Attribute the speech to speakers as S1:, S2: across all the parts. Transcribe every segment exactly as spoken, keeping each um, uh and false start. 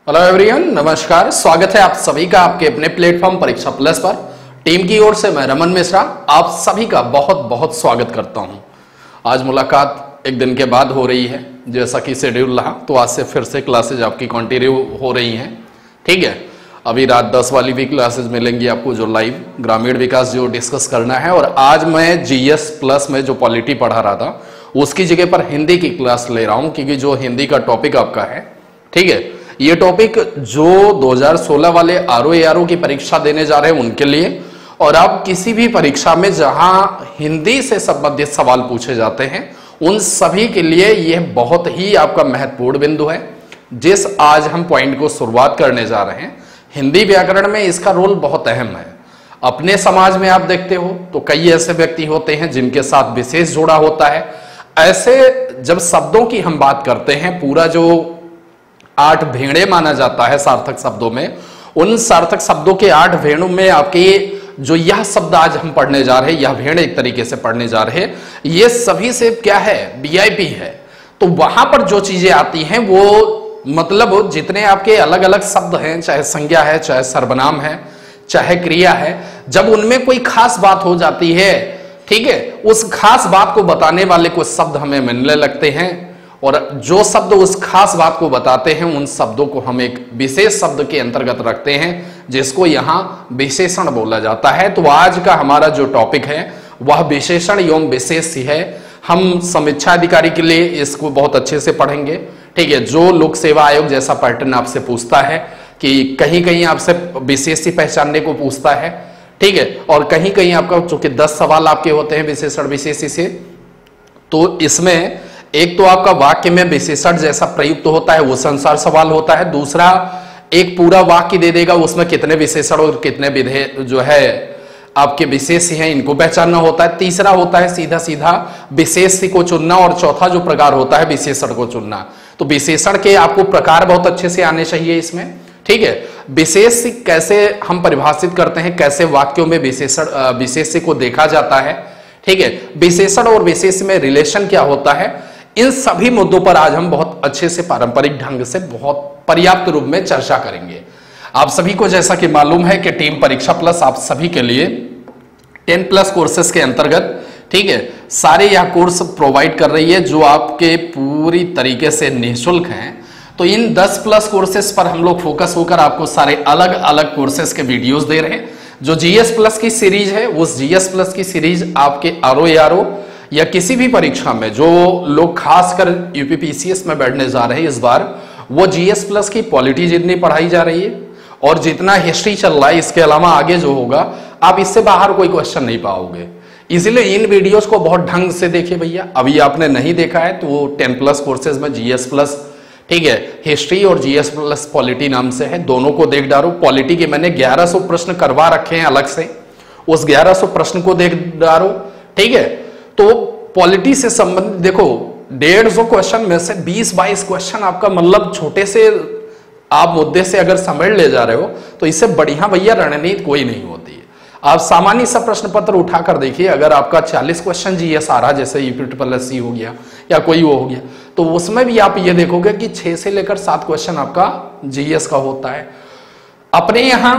S1: Hello everyone, नमस्कार। स्वागत है आप सभी का आपके अपने प्लेटफॉर्म परीक्षा प्लस पर। टीम की ओर से मैं रमन मिश्रा आप सभी का बहुत बहुत स्वागत करता हूं। आज मुलाकात एक दिन के बाद हो रही है, जैसा कि शेड्यूल रहा, तो आज से फिर से क्लासेज आपकी कंटिन्यू हो रही हैं। ठीक है, अभी रात दस वाली भी क्लासेज मिलेंगी आपको, जो लाइव ग्रामीण विकास जो डिस्कस करना है। और आज मैं जीएस प्लस में जो पॉलिटी पढ़ा रहा था उसकी जगह पर हिंदी की क्लास ले रहा हूं, क्योंकि जो हिंदी का टॉपिक आपका है, ठीक है, ये टॉपिक जो दो हज़ार सोलह वाले आरओ एआरओ की परीक्षा देने जा रहे हैं उनके लिए, और आप किसी भी परीक्षा में जहां हिंदी से संबंधित सवाल पूछे जाते हैं उन सभी के लिए यह बहुत ही आपका महत्वपूर्ण बिंदु है। जिस आज हम पॉइंट को शुरुआत करने जा रहे हैं, हिंदी व्याकरण में इसका रोल बहुत अहम है। अपने समाज में आप देखते हो तो कई ऐसे व्यक्ति होते हैं जिनके साथ विशेष जुड़ा होता है। ऐसे जब शब्दों की हम बात करते हैं, पूरा जो आठ भेड़े माना जाता है सार्थक शब्दों में, उन सार्थक शब्दों के आठ भेड़ों में आपके जो यह शब्द आज हम पढ़ने जा रहे हैं, यह भेड़ एक तरीके से पढ़ने जा रहे हैं, ये सभी से क्या है, वीआईपी है। तो वहां पर जो चीजें आती हैं वो मतलब जितने आपके अलग अलग शब्द हैं, चाहे संज्ञा है, चाहे सर्वनाम है, चाहे क्रिया है, जब उनमें कोई खास बात हो जाती है, ठीक है, उस खास बात को बताने वाले कुछ शब्द हमें मिलने लगते हैं, और जो शब्द उस खास बात को बताते हैं उन शब्दों को हम एक विशेष शब्द के अंतर्गत रखते हैं, जिसको यहां विशेषण बोला जाता है। तो आज का हमारा जो टॉपिक है वह विशेषण एवं विशेष है। हम समीक्षा अधिकारी के लिए इसको बहुत अच्छे से पढ़ेंगे। ठीक है, जो लोक सेवा आयोग जैसा पैटर्न आपसे पूछता है कि कहीं कहीं आपसे विशेषी पहचानने को पूछता है, ठीक है, और कहीं कहीं आपका चूंकि दस सवाल आपके होते हैं विशेषण विशेषी से, तो इसमें एक तो आपका वाक्य में विशेषण जैसा प्रयुक्त होता है उस अनुसार सवाल होता है। दूसरा, एक पूरा वाक्य दे देगा, उसमें कितने विशेषण और कितने विधेय जो है आपके विशेषी हैं इनको पहचानना होता है। तीसरा होता है सीधा सीधा विशेषी को चुनना, और चौथा जो प्रकार होता है विशेषण को चुनना। तो विशेषण के आपको प्रकार बहुत अच्छे से आने चाहिए इसमें। ठीक है, विशेष कैसे हम परिभाषित करते हैं, कैसे वाक्यों में विशेषण विशेषी को देखा जाता है, ठीक है, विशेषण और विशेष में रिलेशन क्या होता है, इन सभी मुद्दों पर आज हम बहुत अच्छे से पारंपरिक ढंग से बहुत पर्याप्त रूप में चर्चा करेंगे। आप सभी को जैसा कि मालूम है कि टीम परीक्षा प्लस आप सभी के लिए टेन प्लस कोर्सेज के अंतर्गत, ठीक है, सारे यह कोर्स प्रोवाइड कर रही है जो आपके पूरी तरीके से निःशुल्क हैं। तो इन दस प्लस कोर्सेज पर हम लोग फोकस होकर आपको सारे अलग अलग कोर्सेज के वीडियोस दे रहे हैं। जो जीएस प्लस की सीरीज है, उस जीएस प्लस की सीरीज आपके आरओ एआरओ या किसी भी परीक्षा में जो लोग खासकर यूपीपीसीएस में बैठने जा रहे हैं इस बार, वो जीएस प्लस की पॉलिटी जितनी पढ़ाई जा रही है और जितना हिस्ट्री चल रहा है, इसके अलावा आगे जो होगा आप इससे बाहर कोई क्वेश्चन नहीं पाओगे। इसलिए इन वीडियोस को बहुत ढंग से देखिए भैया। अभी आपने नहीं देखा है तो वो टेन प्लस कोर्सेज में जीएस प्लस, ठीक है, हिस्ट्री और जीएस प्लस पॉलिटी नाम से है, दोनों को देख डालो। पॉलिटी के मैंने ग्यारह सौ प्रश्न करवा रखे हैं अलग से, उस ग्यारह सौ प्रश्न को देख डालो। ठीक है, तो पॉलिटी से संबंधित देखो डेढ़ सौ क्वेश्चन में से बीस बाईस क्वेश्चन आपका मतलब छोटे से आप मुद्दे से अगर समझ ले जा रहे हो तो इससे बढ़िया भैया रणनीति कोई नहीं होती है। आप सामान्य सा प्रश्न पत्र उठाकर देखिए, अगर आपका चालीस क्वेश्चन जीएस आ रहा, जैसे यूपी ट्रिपल एस सी हो गया या कोई वो हो गया, तो उसमें भी आप ये देखोगे कि छह से लेकर सात क्वेश्चन आपका जीएस का होता है। अपने यहाँ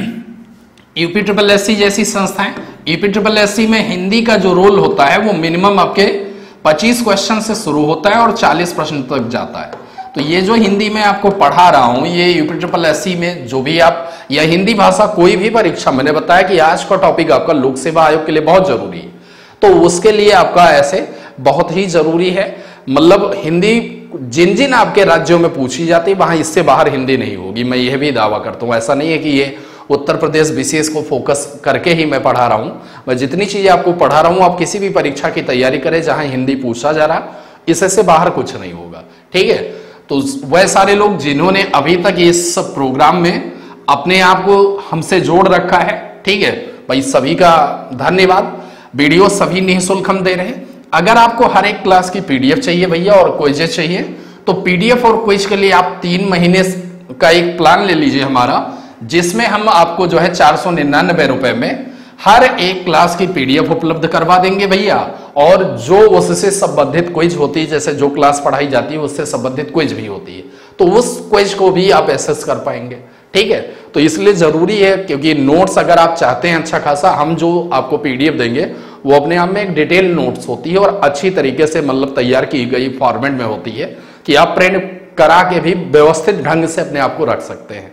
S1: यूपी ट्रिपल एस सी जैसी संस्थाएं, यूपी ट्रिपल एस सी में हिंदी का जो रोल होता है वो मिनिमम आपके पच्चीस क्वेश्चन से शुरू होता है और चालीस प्रश्न तक जाता है। तो ये जो हिंदी में आपको पढ़ा रहा हूं, ये यूपी ट्रिपल एस सी में जो भी आप या हिंदी भाषा कोई भी परीक्षा, मैंने बताया कि आज का टॉपिक आपका लोक सेवा आयोग के लिए बहुत जरूरी है, तो उसके लिए आपका ऐसे बहुत ही जरूरी है। मतलब हिंदी जिन जिन आपके राज्यों में पूछी जाती है वहां इससे बाहर हिंदी नहीं होगी, मैं यह भी दावा करता हूं। ऐसा नहीं है कि ये उत्तर प्रदेश विशेष को फोकस करके ही मैं पढ़ा रहा हूं, मैं जितनी चीजें आपको पढ़ा रहा हूं आप किसी भी परीक्षा की तैयारी करें जहां हिंदी पूछा जा रहा, इससे बाहर कुछ नहीं होगा। ठीक है, तो वह सारे लोग जिन्होंने अभी तक इस प्रोग्राम में अपने आप को हमसे जोड़ रखा है, ठीक है भाई, सभी का धन्यवाद। वीडियो सभी निःशुल्क हम दे रहे हैं। अगर आपको हर एक क्लास की पीडीएफ चाहिए भैया और क्विज चाहिए, तो पीडीएफ और क्विज के लिए आप तीन महीने का एक प्लान ले लीजिए हमारा, जिसमें हम आपको जो है चार सौ निन्यानबे रुपए में हर एक क्लास की पीडीएफ उपलब्ध करवा देंगे भैया, और जो उससे संबंधित क्विज होती है, जैसे जो क्लास पढ़ाई जाती है उससे संबंधित क्विज भी होती है, तो उस क्विज को भी आप एसेस कर पाएंगे। ठीक है, तो इसलिए जरूरी है, क्योंकि नोट्स अगर आप चाहते हैं अच्छा खासा, हम जो आपको पीडीएफ देंगे वो अपने आप में एक डिटेल नोट्स होती है और अच्छी तरीके से मतलब तैयार की गई फॉर्मेट में होती है कि आप प्रिंट करा के भी व्यवस्थित ढंग से अपने आप को रख सकते हैं।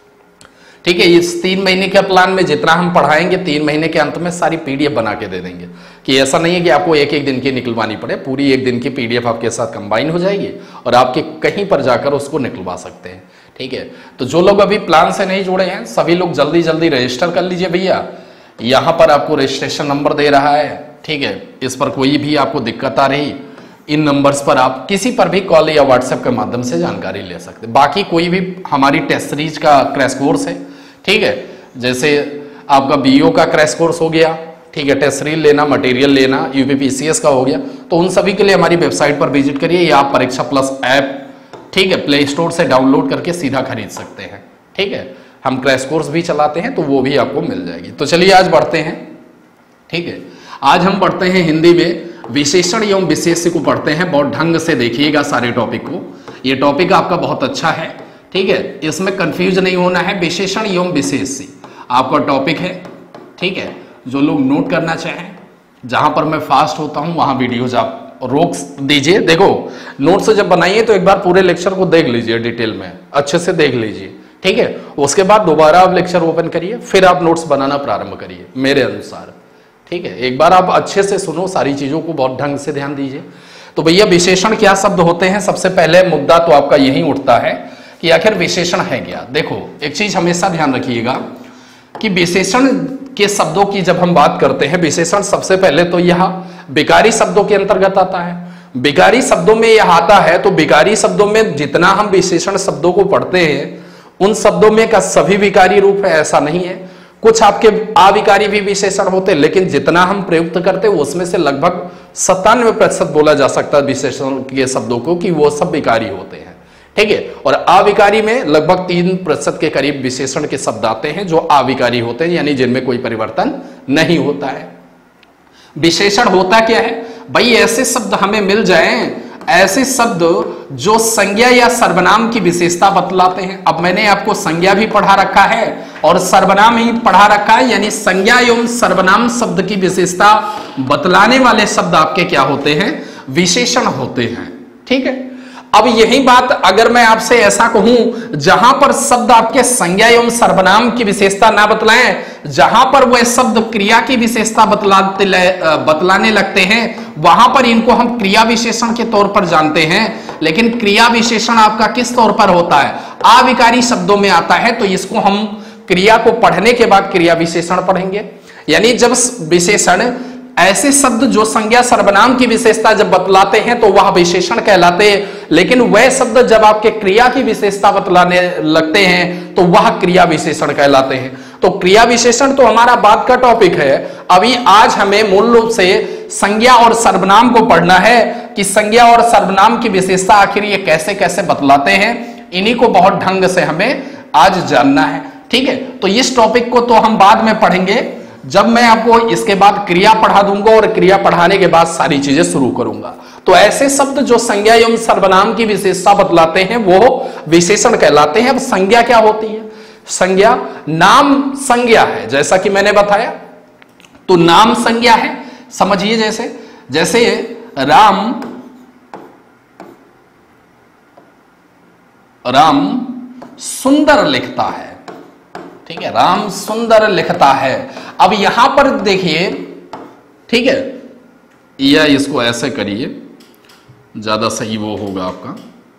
S1: ठीक है, इस तीन महीने के प्लान में जितना हम पढ़ाएंगे तीन महीने के अंत में सारी पीडीएफ बना के दे देंगे, कि ऐसा नहीं है कि आपको एक एक दिन की निकलवानी पड़े, पूरी एक दिन की पीडीएफ आपके साथ कंबाइन हो जाएगी और आपके कहीं पर जाकर उसको निकलवा सकते हैं। ठीक है, तो जो लोग अभी प्लान से नहीं जुड़े हैं सभी लोग जल्दी जल्दी रजिस्टर कर लीजिए भैया। यहां पर आपको रजिस्ट्रेशन नंबर दे रहा है। ठीक है, इस पर कोई भी आपको दिक्कत आ रही, इन नंबर्स पर आप किसी पर भी कॉल या व्हाट्सएप के माध्यम से जानकारी ले सकते हैं। बाकी कोई भी हमारी टेस्ट सीरीज का क्रैश कोर्स है। ठीक है, जैसे आपका बीओ का क्रैश कोर्स हो गया, ठीक है, टेस्ट सीरीज लेना, मटेरियल लेना, यूपीपीसीएस का हो गया, तो उन सभी के लिए हमारी वेबसाइट पर विजिट करिए या आप परीक्षा प्लस ऐप, ठीक है, प्ले स्टोर से डाउनलोड करके सीधा खरीद सकते हैं। ठीक है, हम क्रैश कोर्स भी चलाते हैं तो वो भी आपको मिल जाएगी। तो चलिए आज बढ़ते हैं। ठीक है, आज हम पढ़ते हैं हिंदी में विशेषण एवं विशेष्य को पढ़ते हैं। बहुत ढंग से देखिएगा सारे टॉपिक को, ये टॉपिक आपका बहुत अच्छा है। ठीक है, इसमें कंफ्यूज नहीं होना है। विशेषण एवं विशेष्य आपका टॉपिक है। ठीक है, जो लोग नोट करना चाहें, जहां पर मैं फास्ट होता हूं वहां वीडियोज आप रोक दीजिए। देखो, नोट्स जब बनाइए तो एक बार पूरे लेक्चर को देख लीजिए, डिटेल में अच्छे से देख लीजिए। ठीक है, उसके बाद दोबारा आप लेक्चर ओपन करिए, फिर आप नोट्स बनाना प्रारंभ करिए मेरे अनुसार। ठीक है, एक बार आप अच्छे से सुनो, सारी चीजों को बहुत ढंग से ध्यान दीजिए। तो भैया विशेषण क्या शब्द होते हैं? सबसे पहले मुद्दा तो आपका यही उठता है कि आखिर विशेषण है क्या। देखो, एक चीज हमेशा ध्यान रखिएगा कि विशेषण के शब्दों की जब हम बात करते हैं, विशेषण सबसे पहले तो यह विकारी शब्दों के अंतर्गत आता है। विकारी शब्दों में यह आता है, तो विकारी शब्दों में जितना हम विशेषण शब्दों को पढ़ते हैं उन शब्दों में का सभी विकारी रूप है ऐसा नहीं है। कुछ आपके अविकारी भी विशेषण होते हैं, लेकिन जितना हम प्रयुक्त करते हैं उसमें से लगभग सत्तानवे प्रतिशत बोला जा सकता है विशेषण के शब्दों को कि वो सब विकारी होते हैं। ठीक है, और अविकारी में लगभग तीन प्रतिशत के करीब विशेषण के शब्द आते हैं जो अविकारी होते हैं, यानी जिनमें कोई परिवर्तन नहीं होता है। विशेषण होता क्या है भाई? ऐसे शब्द हमें मिल जाएं, ऐसे शब्द जो संज्ञा या सर्वनाम की विशेषता बतलाते हैं। अब मैंने आपको संज्ञा भी पढ़ा रखा है और सर्वनाम ही पढ़ा रखा है, यानी संज्ञा एवं सर्वनाम शब्द की विशेषता बतलाने वाले शब्द आपके क्या होते हैं? विशेषण होते हैं। ठीक है, अब यही बात अगर मैं आपसे ऐसा कहूं जहां पर शब्द आपके संज्ञा एवं सर्वनाम की विशेषता ना बतलाएं, जहां पर वह शब्द क्रिया की विशेषता बतलाते बतलाने लगते हैं, वहां पर इनको हम क्रिया विशेषण के तौर पर जानते हैं। लेकिन क्रिया विशेषण आपका किस तौर पर होता है? अविकारी शब्दों में आता है, तो इसको हम क्रिया को पढ़ने के बाद क्रिया विशेषण पढ़ेंगे। यानी जब विशेषण ऐसे शब्द जो संज्ञा सर्वनाम की विशेषता जब बतलाते हैं तो वह विशेषण कहलाते हैं, लेकिन वह शब्द जब आपके क्रिया की विशेषता बतलाने लगते हैं तो वह क्रिया विशेषण कहलाते हैं। तो क्रिया विशेषण तो हमारा बाद का टॉपिक है। अभी आज हमें मूल रूप से संज्ञा और सर्वनाम को पढ़ना है कि संज्ञा और सर्वनाम की विशेषता आखिर ये कैसे कैसे बतलाते हैं, इन्हीं को बहुत ढंग से हमें आज जानना है। ठीक है, तो इस टॉपिक को तो हम बाद में पढ़ेंगे, जब मैं आपको इसके बाद क्रिया पढ़ा दूंगा और क्रिया पढ़ाने के बाद सारी चीजें शुरू करूंगा। तो ऐसे शब्द जो संज्ञा एवं सर्वनाम की विशेषता बतलाते हैं वो विशेषण कहलाते हैं। अब संज्ञा क्या होती है? संज्ञा नाम संज्ञा है, जैसा कि मैंने बताया, तो नाम संज्ञा है। समझिए, जैसे जैसे राम राम सुंदर लिखता है। ठीक है, राम सुंदर लिखता है। अब यहां पर देखिए, ठीक है, या इसको ऐसे करिए, ज्यादा सही वो होगा आपका।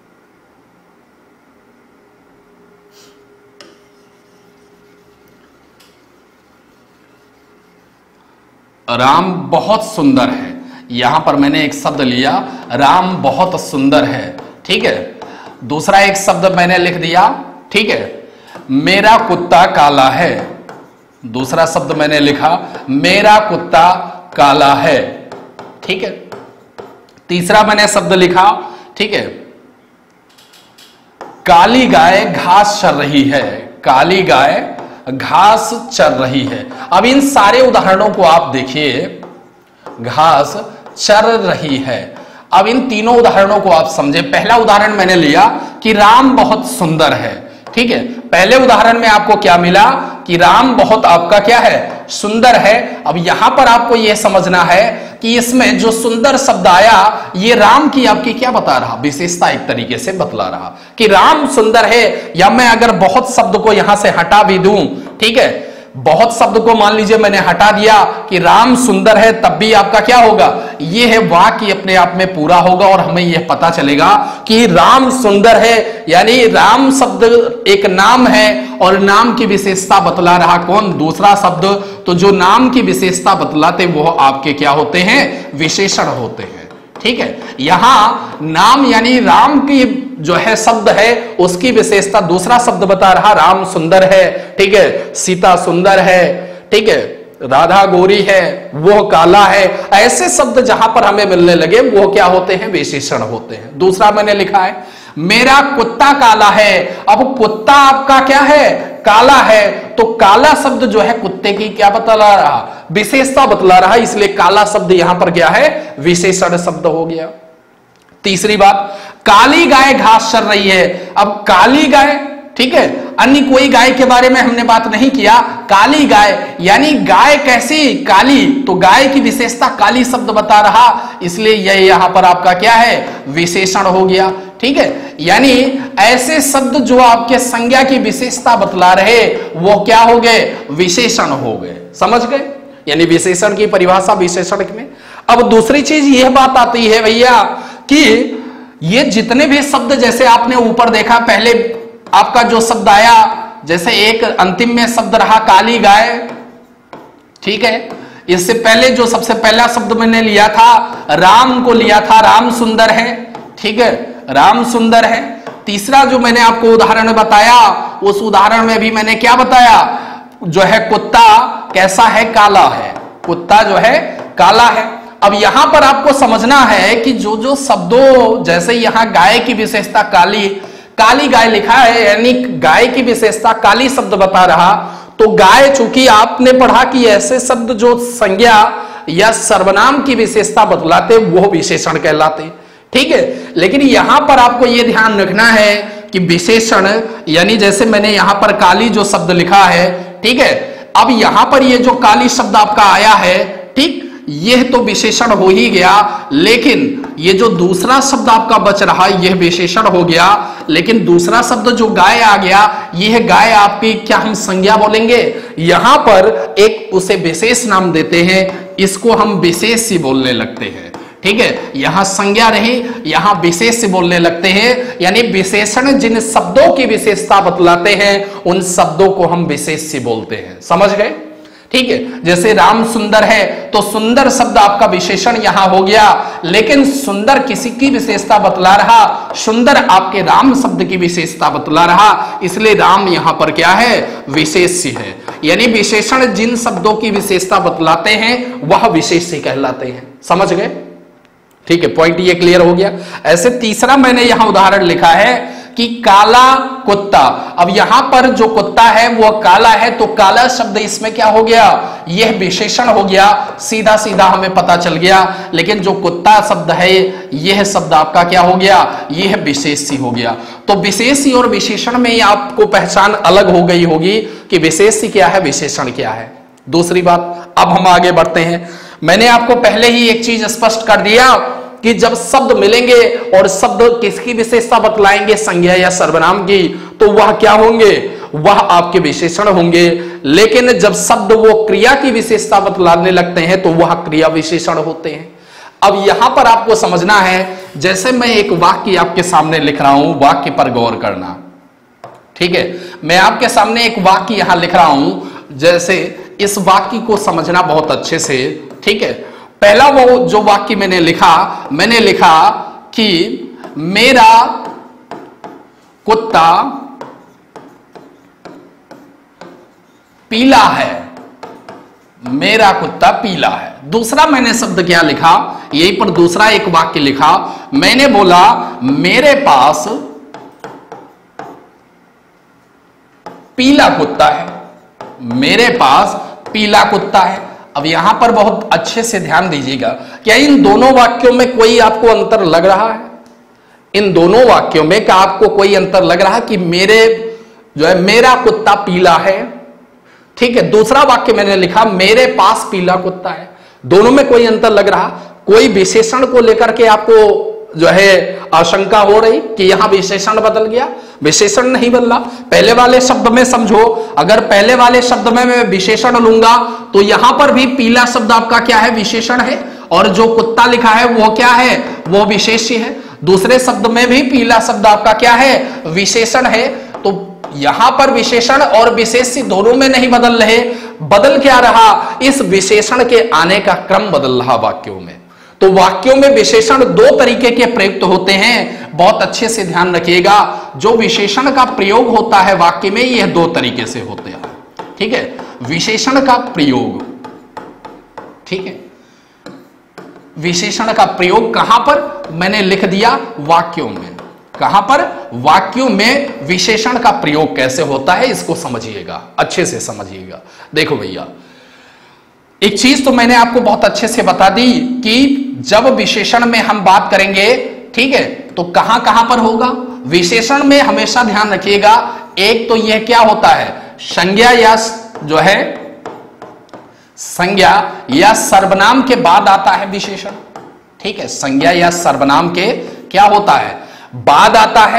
S1: राम बहुत सुंदर है, यहां पर मैंने एक शब्द लिया, राम बहुत सुंदर है। ठीक है, दूसरा एक शब्द मैंने लिख दिया, ठीक है, मेरा कुत्ता काला है। दूसरा शब्द मैंने लिखा, मेरा कुत्ता काला है। ठीक है, तीसरा मैंने शब्द लिखा, ठीक है, काली गाय घास चर रही है। काली गाय घास चर रही है। अब इन सारे उदाहरणों को आप देखिए, घास चर रही है। अब इन तीनों उदाहरणों को आप समझे। पहला उदाहरण मैंने लिया कि राम बहुत सुंदर है, ठीक है। पहले उदाहरण में आपको क्या मिला कि राम बहुत आपका क्या है, सुंदर है। अब यहां पर आपको यह समझना है कि इसमें जो सुंदर शब्द आया ये राम की आपकी क्या बता रहा, विशेषता एक तरीके से बतला रहा कि राम सुंदर है। या मैं अगर बहुत शब्द को यहां से हटा भी दूं, ठीक है, बहुत शब्द को मान लीजिए मैंने हटा दिया कि राम सुंदर है, तब भी आपका क्या होगा, यह है वाक्य अपने आप में पूरा होगा और हमें यह पता चलेगा कि राम सुंदर है। यानी राम शब्द एक नाम है और नाम की विशेषता बतला रहा कौन, दूसरा शब्द। तो जो नाम की विशेषता बतलाते वो आपके क्या होते हैं, विशेषण होते हैं, ठीक है। यहां नाम यानी राम की जो है शब्द है उसकी विशेषता दूसरा शब्द बता रहा, राम सुंदर है, ठीक है, सीता सुंदर है, ठीक है, राधा गोरी है, वो काला है। ऐसे शब्द जहां पर हमें मिलने लगे वो क्या होते हैं, विशेषण होते हैं। दूसरा मैंने लिखा है मेरा कुत्ता काला है। अब कुत्ता आपका क्या है, काला है, तो काला शब्द जो है कुत्ते की क्या बतला रहा, विशेषता बतला रहा, इसलिए काला शब्द यहां पर क्या है, विशेषण शब्द हो गया। तीसरी बात, काली गाय घास चर रही है। अब काली गाय, ठीक है, अन्य कोई गाय के बारे में हमने बात नहीं किया, काली गाय यानी गाय कैसी, काली, तो गाय की विशेषता काली शब्द बता रहा, इसलिए यह यहां पर आपका क्या है, विशेषण हो गया, ठीक है। यानी ऐसे शब्द जो आपके संज्ञा की विशेषता बतला रहे वो क्या हो गए, विशेषण हो गए, समझ गए। यानी विशेषण की परिभाषा विशेषण में। अब दूसरी चीज यह बात आती है भैया कि ये जितने भी शब्द, जैसे आपने ऊपर देखा पहले आपका जो शब्द आया, जैसे एक अंतिम में शब्द रहा काली गाय, ठीक है। इससे पहले जो सबसे पहला शब्द मैंने लिया था राम को लिया था, राम सुंदर है, ठीक है, राम सुंदर है। तीसरा जो मैंने आपको उदाहरण बताया उस उदाहरण में भी मैंने क्या बताया, जो है कुत्ता कैसा है, काला है, कुत्ता जो है काला है। अब यहां पर आपको समझना है कि जो जो शब्दों, जैसे यहां गाय की विशेषता काली, काली गाय लिखा है यानी गाय की विशेषता काली शब्द बता रहा, तो गाय, चूंकि आपने पढ़ा कि ऐसे शब्द जो संज्ञा या सर्वनाम की विशेषता बतलाते वो विशेषण कहलाते, ठीक है। लेकिन यहां पर आपको यह ध्यान रखना है कि विशेषण यानी जैसे मैंने यहां पर काली जो शब्द लिखा है, ठीक है, अब यहां पर ये जो काली शब्द आपका आया है, ठीक, यह तो विशेषण हो ही गया, लेकिन ये जो दूसरा शब्द आपका बच रहा यह विशेषण हो गया, लेकिन दूसरा शब्द जो गाय आ गया, यह गाय आपकी क्या हम संज्ञा बोलेंगे, यहां पर एक उसे विशेष नाम देते हैं, इसको हम विशेष ही बोलने लगते हैं, ठीक है। यहां संज्ञा नहीं, यहां विशेष बोलने लगते हैं। यानी विशेषण जिन शब्दों की विशेषता बतलाते हैं उन शब्दों को हम विशेष ही बोलते हैं, समझ गए, ठीक है। जैसे राम सुंदर है तो सुंदर शब्द आपका विशेषण यहां हो गया, लेकिन सुंदर किसी की विशेषता बतला रहा, सुंदर आपके राम शब्द की विशेषता बतला रहा, इसलिए राम यहां पर क्या है, विशेष है। यानी विशेषण जिन शब्दों की विशेषता बतलाते हैं वह विशेष कहलाते हैं, समझ गए, ठीक है। पॉइंट ये क्लियर हो गया। ऐसे तीसरा मैंने यहां उदाहरण लिखा है कि काला कुत्ता। अब यहां पर जो कुत्ता है वो काला है, तो काला शब्द इसमें क्या हो गया, यह विशेषण हो गया, सीधा सीधा हमें पता चल गया। लेकिन जो कुत्ता शब्द है यह शब्द आपका क्या हो गया, यह विशेषी हो गया। तो विशेषी और विशेषण में आपको पहचान अलग हो गई होगी कि विशेषी क्या है, विशेषण क्या है। दूसरी बात, अब हम आगे बढ़ते हैं। मैंने आपको पहले ही एक चीज स्पष्ट कर दिया कि जब शब्द मिलेंगे और शब्द किसकी विशेषता बतलाएंगे, संज्ञा या सर्वनाम की, तो वह क्या होंगे, वह आपके विशेषण होंगे। लेकिन जब शब्द वो क्रिया की विशेषता बतलाने लगते हैं तो वह क्रिया विशेषण होते हैं। अब यहां पर आपको समझना है, जैसे मैं एक वाक्य आपके सामने लिख रहा हूं, वाक्य पर गौर करना, ठीक है। मैं आपके सामने एक वाक्य यहां लिख रहा हूं, जैसे इस वाक्य को समझना बहुत अच्छे से, ठीक है। पहला वो जो वाक्य मैंने लिखा, मैंने लिखा कि मेरा कुत्ता पीला है, मेरा कुत्ता पीला है। दूसरा मैंने शब्द क्या लिखा, यहीं पर दूसरा एक वाक्य लिखा, मैंने बोला मेरे पास पीला कुत्ता है, मेरे पास पीला कुत्ता है। अब यहां पर बहुत अच्छे से ध्यान दीजिएगा क्या इन दोनों वाक्यों में कोई आपको अंतर लग रहा है? इन दोनों वाक्यों में क्या आपको कोई अंतर लग रहा है कि मेरे जो है मेरा कुत्ता पीला है, ठीक है, दूसरा वाक्य मैंने लिखा मेरे पास पीला कुत्ता है, दोनों में कोई अंतर लग रहा? कोई विशेषण को लेकर के आपको जो है आशंका हो रही कि यहां विशेषण बदल गया? विशेषण नहीं बदला। पहले वाले शब्द में समझो, अगर पहले वाले शब्द में मैं विशेषण लूंगा तो यहां पर भी पीला शब्द आपका क्या है? विशेषण है, और जो कुत्ता लिखा है वो क्या है? वो विशेष्य है। दूसरे शब्द में भी पीला शब्द आपका क्या है? विशेषण है। तो यहां पर विशेषण और विशेष्य दोनों में नहीं बदल रहे, बदल क्या रहा? इस विशेषण के आने का क्रम बदल रहा वाक्यों में। तो वाक्यों में विशेषण दो तरीके के प्रयुक्त होते हैं, बहुत अच्छे से ध्यान रखिएगा। जो विशेषण का प्रयोग होता है वाक्य में, यह दो तरीके से होते हैं, ठीक है। विशेषण का प्रयोग, ठीक है, विशेषण का प्रयोग कहां पर? मैंने लिख दिया वाक्यों में। कहां पर? वाक्यों में विशेषण का प्रयोग कैसे होता है इसको समझिएगा, अच्छे से समझिएगा। देखो भैया, एक चीज तो मैंने आपको बहुत अच्छे से बता दी कि जब विशेषण में हम बात करेंगे, ठीक है, तो कहां कहां पर होगा? विशेषण में हमेशा ध्यान रखिएगा, एक तो यह क्या होता है? संज्ञा या जो है संज्ञा या सर्वनाम के बाद आता है विशेषण, ठीक है। संज्ञा या सर्वनाम के क्या होता है? बाद आता है।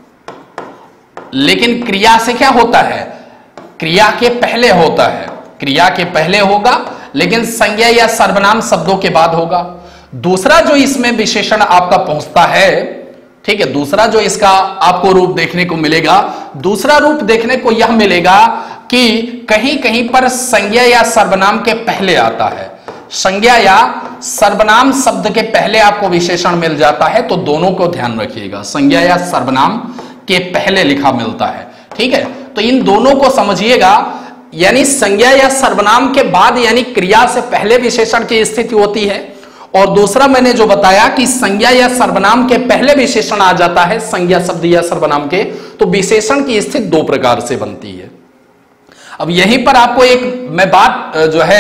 S1: लेकिन क्रिया से क्या होता है? क्रिया के पहले होता है। क्रिया के पहले होगा, लेकिन संज्ञा या सर्वनाम शब्दों के बाद होगा। दूसरा जो इसमें विशेषण आपका पहुंचता है, ठीक है, दूसरा जो इसका आपको रूप देखने को मिलेगा, दूसरा रूप देखने को यह मिलेगा कि कहीं कहीं पर संज्ञा या सर्वनाम के पहले आता है। संज्ञा या सर्वनाम शब्द के पहले आपको विशेषण मिल जाता है, तो दोनों को ध्यान रखिएगा, संज्ञा या सर्वनाम के पहले लिखा मिलता है, ठीक है। तो इन दोनों को समझिएगा, यानी संज्ञा या सर्वनाम के बाद यानी क्रिया से पहले विशेषण की स्थिति होती है, और दूसरा मैंने जो बताया कि संज्ञा या सर्वनाम के पहले विशेषण आ जाता है, संज्ञा शब्द या सर्वनाम के, तो विशेषण की स्थिति दो प्रकार से बनती है। अब यहीं पर आपको एक मैं बात जो है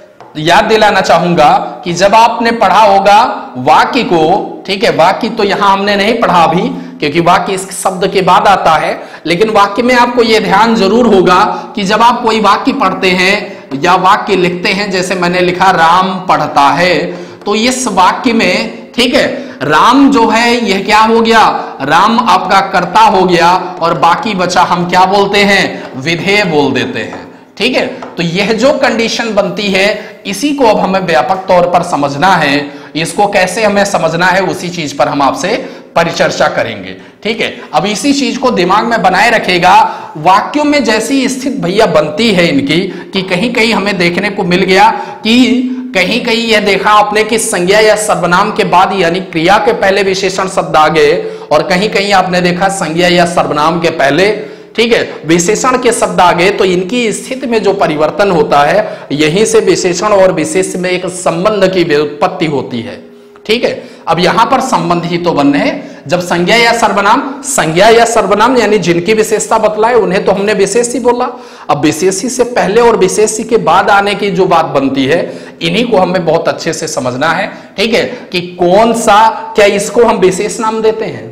S1: याद दिलाना चाहूंगा कि जब आपने पढ़ा होगा वाक्य को, ठीक है, वाक्य तो यहां हमने नहीं पढ़ा अभी क्योंकि वाक्य इस शब्द के बाद आता है, लेकिन वाक्य में आपको यह ध्यान जरूर होगा कि जब आप कोई वाक्य पढ़ते हैं या वाक्य लिखते हैं, जैसे मैंने लिखा राम पढ़ता है, तो इस वाक्य में, ठीक है, राम जो है यह क्या हो गया? राम आपका कर्ता हो गया, और बाकी बचा हम क्या बोलते हैं? विधेय बोल देते हैं, ठीक है। तो यह जो कंडीशन बनती है, इसी को अब हमें व्यापक तौर पर समझना है। इसको कैसे हमें समझना है उसी चीज पर हम आपसे परिचर्चा करेंगे, ठीक है। अब इसी चीज को दिमाग में बनाए रखेगा। वाक्यों में जैसी स्थिति भैया बनती है इनकी कि कहीं कहीं हमें देखने को मिल गया कि कहीं कहीं यह देखा आपने कि संज्ञा या सर्वनाम के बाद यानी क्रिया के पहले विशेषण शब्द आ गए, और कहीं कहीं आपने देखा संज्ञा या सर्वनाम के पहले, ठीक है, विशेषण के शब्द आ गए। तो इनकी स्थिति में जो परिवर्तन होता है, यहीं से विशेषण और विशेष में एक संबंध की व्युत्पत्ति होती है, ठीक है। अब यहां पर संबंध ही तो बनने हैं। जब संज्ञा या सर्वनाम, संज्ञा या सर्वनाम यानी जिनकी विशेषता बतलाए उन्हें तो हमने विशेषी बोला। अब विशेषी से पहले और विशेषी के बाद आने की जो बात बनती है, इन्हीं को हमें बहुत अच्छे से समझना है, ठीक है, कि कौन सा, क्या इसको हम विशेष नाम देते हैं,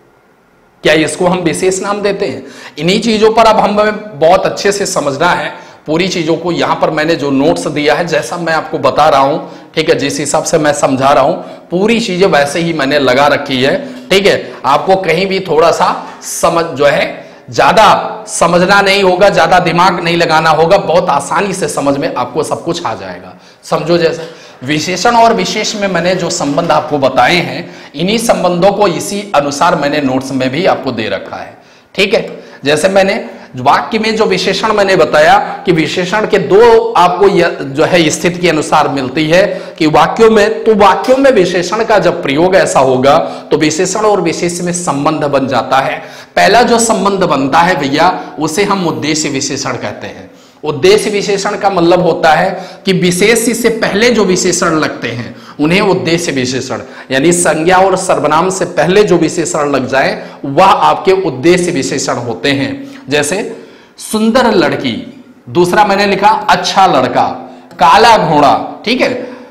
S1: क्या इसको हम विशेष नाम देते हैं। इन्हीं चीजों पर अब हमें बहुत अच्छे से समझना है। पूरी चीजों को यहां पर मैंने जो नोट्स दिया है, जैसा मैं आपको बता रहा हूं, ठीक है, जिस हिसाब से मैं समझा रहा हूं, पूरी चीजें वैसे ही मैंने लगा रखी है, ठीक है। आपको कहीं भी थोड़ा सा समझ जो है ज्यादा समझना नहीं होगा, ज्यादा दिमाग नहीं लगाना होगा, बहुत आसानी से समझ में आपको सब कुछ आ जाएगा। समझो, जैसे विशेषण और विशेष में मैंने जो संबंध आपको बताए हैं, इन्हीं संबंधों को इसी अनुसार मैंने नोट्स में भी आपको दे रखा है, ठीक है। जैसे मैंने वाक्य में जो विशेषण मैंने बताया कि विशेषण के दो आपको जो है स्थिति के अनुसार मिलती है कि वाक्यों में, तो वाक्यों में विशेषण का जब प्रयोग ऐसा होगा तो विशेषण और विशेष में संबंध बन जाता है। पहला जो संबंध बनता है भैया, उसे हम उद्देश्य विशेषण कहते हैं। उद्देश्य विशेषण का मतलब होता है कि विशेष से पहले जो विशेषण लगते हैं उन्हें उद्देश्य विशेषण, यानी संज्ञा और सर्वनाम से पहले जो विशेषण लग जाए वह आपके उद्देश्य विशेषण होते हैं। जैसे सुंदर लड़की, दूसरा मैंने लिखा अच्छा लड़का, काला घोड़ा, ठीक है।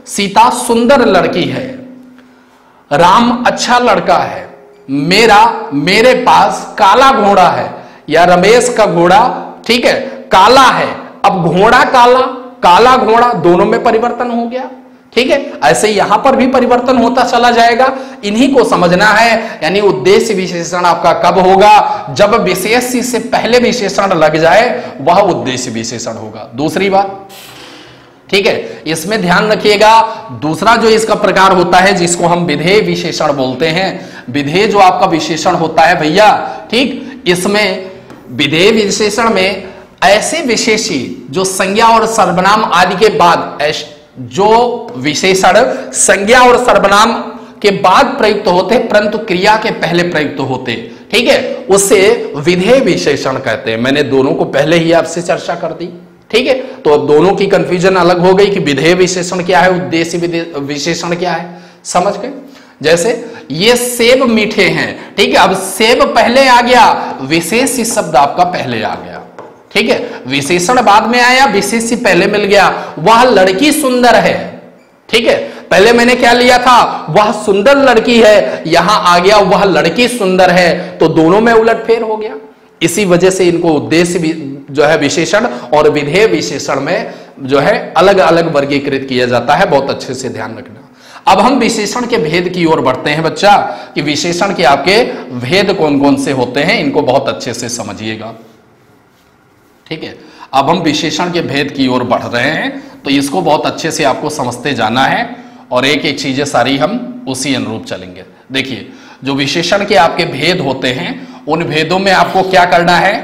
S1: सीता सुंदर लड़की है, राम अच्छा लड़का है, मेरा मेरे पास काला घोड़ा है, या रमेश का घोड़ा ठीक है काला है। अब घोड़ा काला, काला घोड़ा, दोनों में परिवर्तन हो गया। ठीक है, ऐसे यहां पर भी परिवर्तन होता चला जाएगा। इन्हीं को समझना है। यानी उद्देश्य विशेषण आपका कब होगा? जब विशेष्य से पहले विशेषण लग जाए वह उद्देश्य विशेषण होगा। दूसरी बात, ठीक है, इसमें ध्यान रखिएगा। दूसरा जो इसका प्रकार होता है जिसको हम विधेय विशेषण बोलते हैं, विधेय जो आपका विशेषण होता है भैया, ठीक, इसमें विधेय विशेषण में ऐसे विशेषी जो संज्ञा और सर्वनाम आदि के बाद, जो विशेषण संज्ञा और सर्वनाम के बाद प्रयुक्त होते परंतु क्रिया के पहले प्रयुक्त होते, ठीक है, उसे विधेय विशेषण कहते हैं। मैंने दोनों को पहले ही आपसे चर्चा कर दी। ठीक है, तो अब दोनों की कंफ्यूजन अलग हो गई कि विधेय विशेषण क्या है, उद्देश्य विशेषण क्या है, समझ गए। जैसे ये सेब मीठे हैं, ठीक है, अब सेब पहले आ गया, विशेष शब्द आपका पहले आ गया। ठीक है, विशेषण बाद में आया, विशेष पहले मिल गया। वह लड़की सुंदर है, ठीक है, पहले मैंने क्या लिया था, वह सुंदर लड़की है, यहां आ गया वह लड़की सुंदर है, तो दोनों में उलटफेर हो गया। इसी वजह से इनको उद्देश्य जो है विशेषण और विधेय विशेषण में जो है अलग अलग वर्गीकृत किया जाता है। बहुत अच्छे से ध्यान रखना। अब हम विशेषण के भेद की ओर बढ़ते हैं बच्चा, कि विशेषण के आपके भेद कौन कौन से होते हैं, इनको बहुत अच्छे से समझिएगा। ठीक है, अब हम विशेषण के भेद की ओर बढ़ रहे हैं, तो इसको बहुत अच्छे से आपको समझते जाना है और एक एक चीजें सारी हम उसी अनुरूप चलेंगे। देखिए, जो विशेषण के आपके भेद होते हैं, उन भेदों में आपको क्या करना है,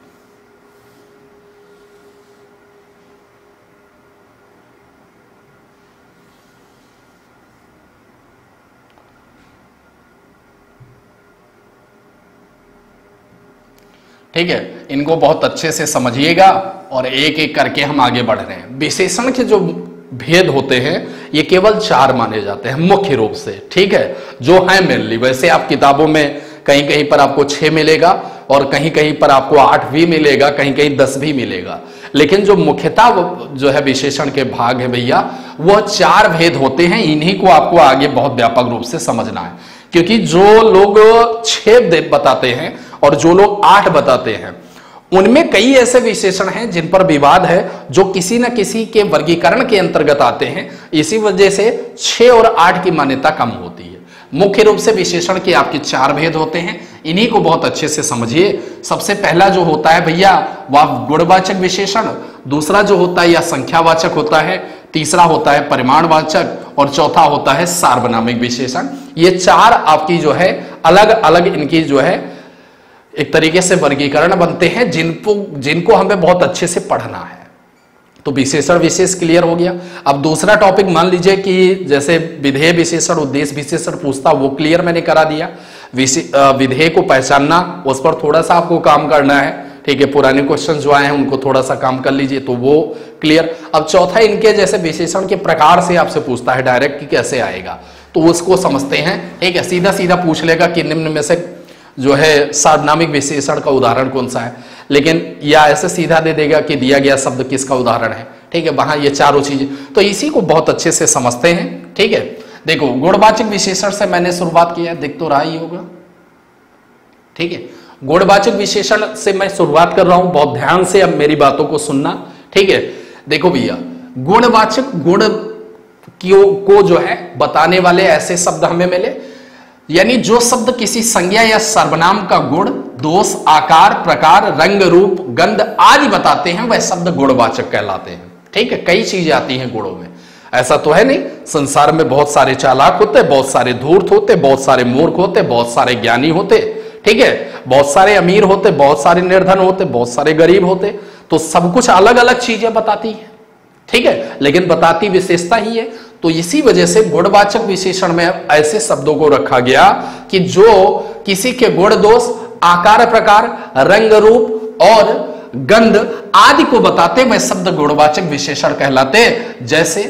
S1: ठीक है, इनको बहुत अच्छे से समझिएगा और एक एक करके हम आगे बढ़ रहे हैं। विशेषण के जो भेद होते हैं ये केवल चार माने जाते हैं मुख्य रूप से, ठीक है, जो है मेनली। वैसे आप किताबों में कहीं कहीं पर आपको छह मिलेगा और कहीं कहीं पर आपको आठ भी मिलेगा, कहीं कहीं दस भी मिलेगा, लेकिन जो मुख्यतः जो है विशेषण के भाग है भैया, वह चार भेद होते हैं। इन्हीं को आपको आगे बहुत व्यापक रूप से समझना है, क्योंकि जो लोग छह बताते हैं और जो लोग आठ बताते हैं, उनमें कई ऐसे विशेषण हैं जिन पर विवाद है, जो किसी न किसी के वर्गीकरण के अंतर्गत आते हैं। इसी वजह से छह और आठ की मान्यता कम होती है। मुख्य रूप से विशेषण के आपके चार भेद होते हैं, इन्हीं को बहुत अच्छे से समझिए। सबसे पहला जो होता है भैया वह गुणवाचक विशेषण, दूसरा जो होता है यह संख्यावाचक होता है, तीसरा होता है परिमाणवाचक और चौथा होता है सार्वनामिक विशेषण। ये चार आपकी जो है अलग अलग इनकी जो है एक तरीके से वर्गीकरण बनते हैं, जिनको जिनको हमें बहुत अच्छे से पढ़ना है। तो विशेषण विशेष क्लियर हो गया। अब दूसरा टॉपिक मान लीजिए कि जैसे विधेय विशेषण उद्देश्य विशेषण पूछता, वो क्लियर मैंने करा दिया। विधेय को पहचानना, उस पर थोड़ा सा आपको काम करना है, ठीक है, पुराने क्वेश्चन जो आए हैं उनको थोड़ा सा काम कर लीजिए, तो वो क्लियर। अब चौथा, इनके जैसे विशेषण के प्रकार से आपसे पूछता है डायरेक्ट कि कैसे आएगा, तो उसको समझते हैं। ठीक है, सीधा सीधा पूछ लेगा कि निम्न में से जो है सार्वनामिक विशेषण का उदाहरण कौन सा है, लेकिन या ऐसे सीधा दे देगा कि दिया गया शब्द किसका उदाहरण है। ठीक है, वहां ये चारों चीजें, तो इसी को बहुत अच्छे से समझते हैं। ठीक है, देखो गुणवाचक विशेषण से मैंने शुरुआत किया, दिख तो रहा ही होगा। ठीक है, गुणवाचक विशेषण से मैं शुरुआत कर रहा हूं, बहुत ध्यान से अब मेरी बातों को सुनना। ठीक है, देखो भैया, गुणवाचक गुण को जो है बताने वाले ऐसे शब्द हमें मिले, यानी जो शब्द किसी संज्ञा या सर्वनाम का गुण, दोष, आकार, प्रकार, रंग, रूप, गंध आदि बताते हैं, वह शब्द गुणवाचक कहलाते हैं। ठीक है, कई चीजें आती हैं गुणों में, ऐसा तो है नहीं। संसार में बहुत सारे चालाक होते, बहुत सारे धूर्त होते, बहुत सारे मूर्ख होते, बहुत सारे ज्ञानी होते, ठीक है, बहुत सारे अमीर होते, बहुत सारे निर्धन होते, बहुत सारे गरीब होते, तो सब कुछ अलग अलग चीजें बताती है। ठीक है, लेकिन बताती विशेषता ही है। तो इसी वजह से गुणवाचक विशेषण में ऐसे शब्दों को रखा गया कि जो किसी के गुण, दोष, आकार, प्रकार, रंग, रूप और गंध आदि को बताते, वह शब्द गुणवाचक विशेषण कहलाते। जैसे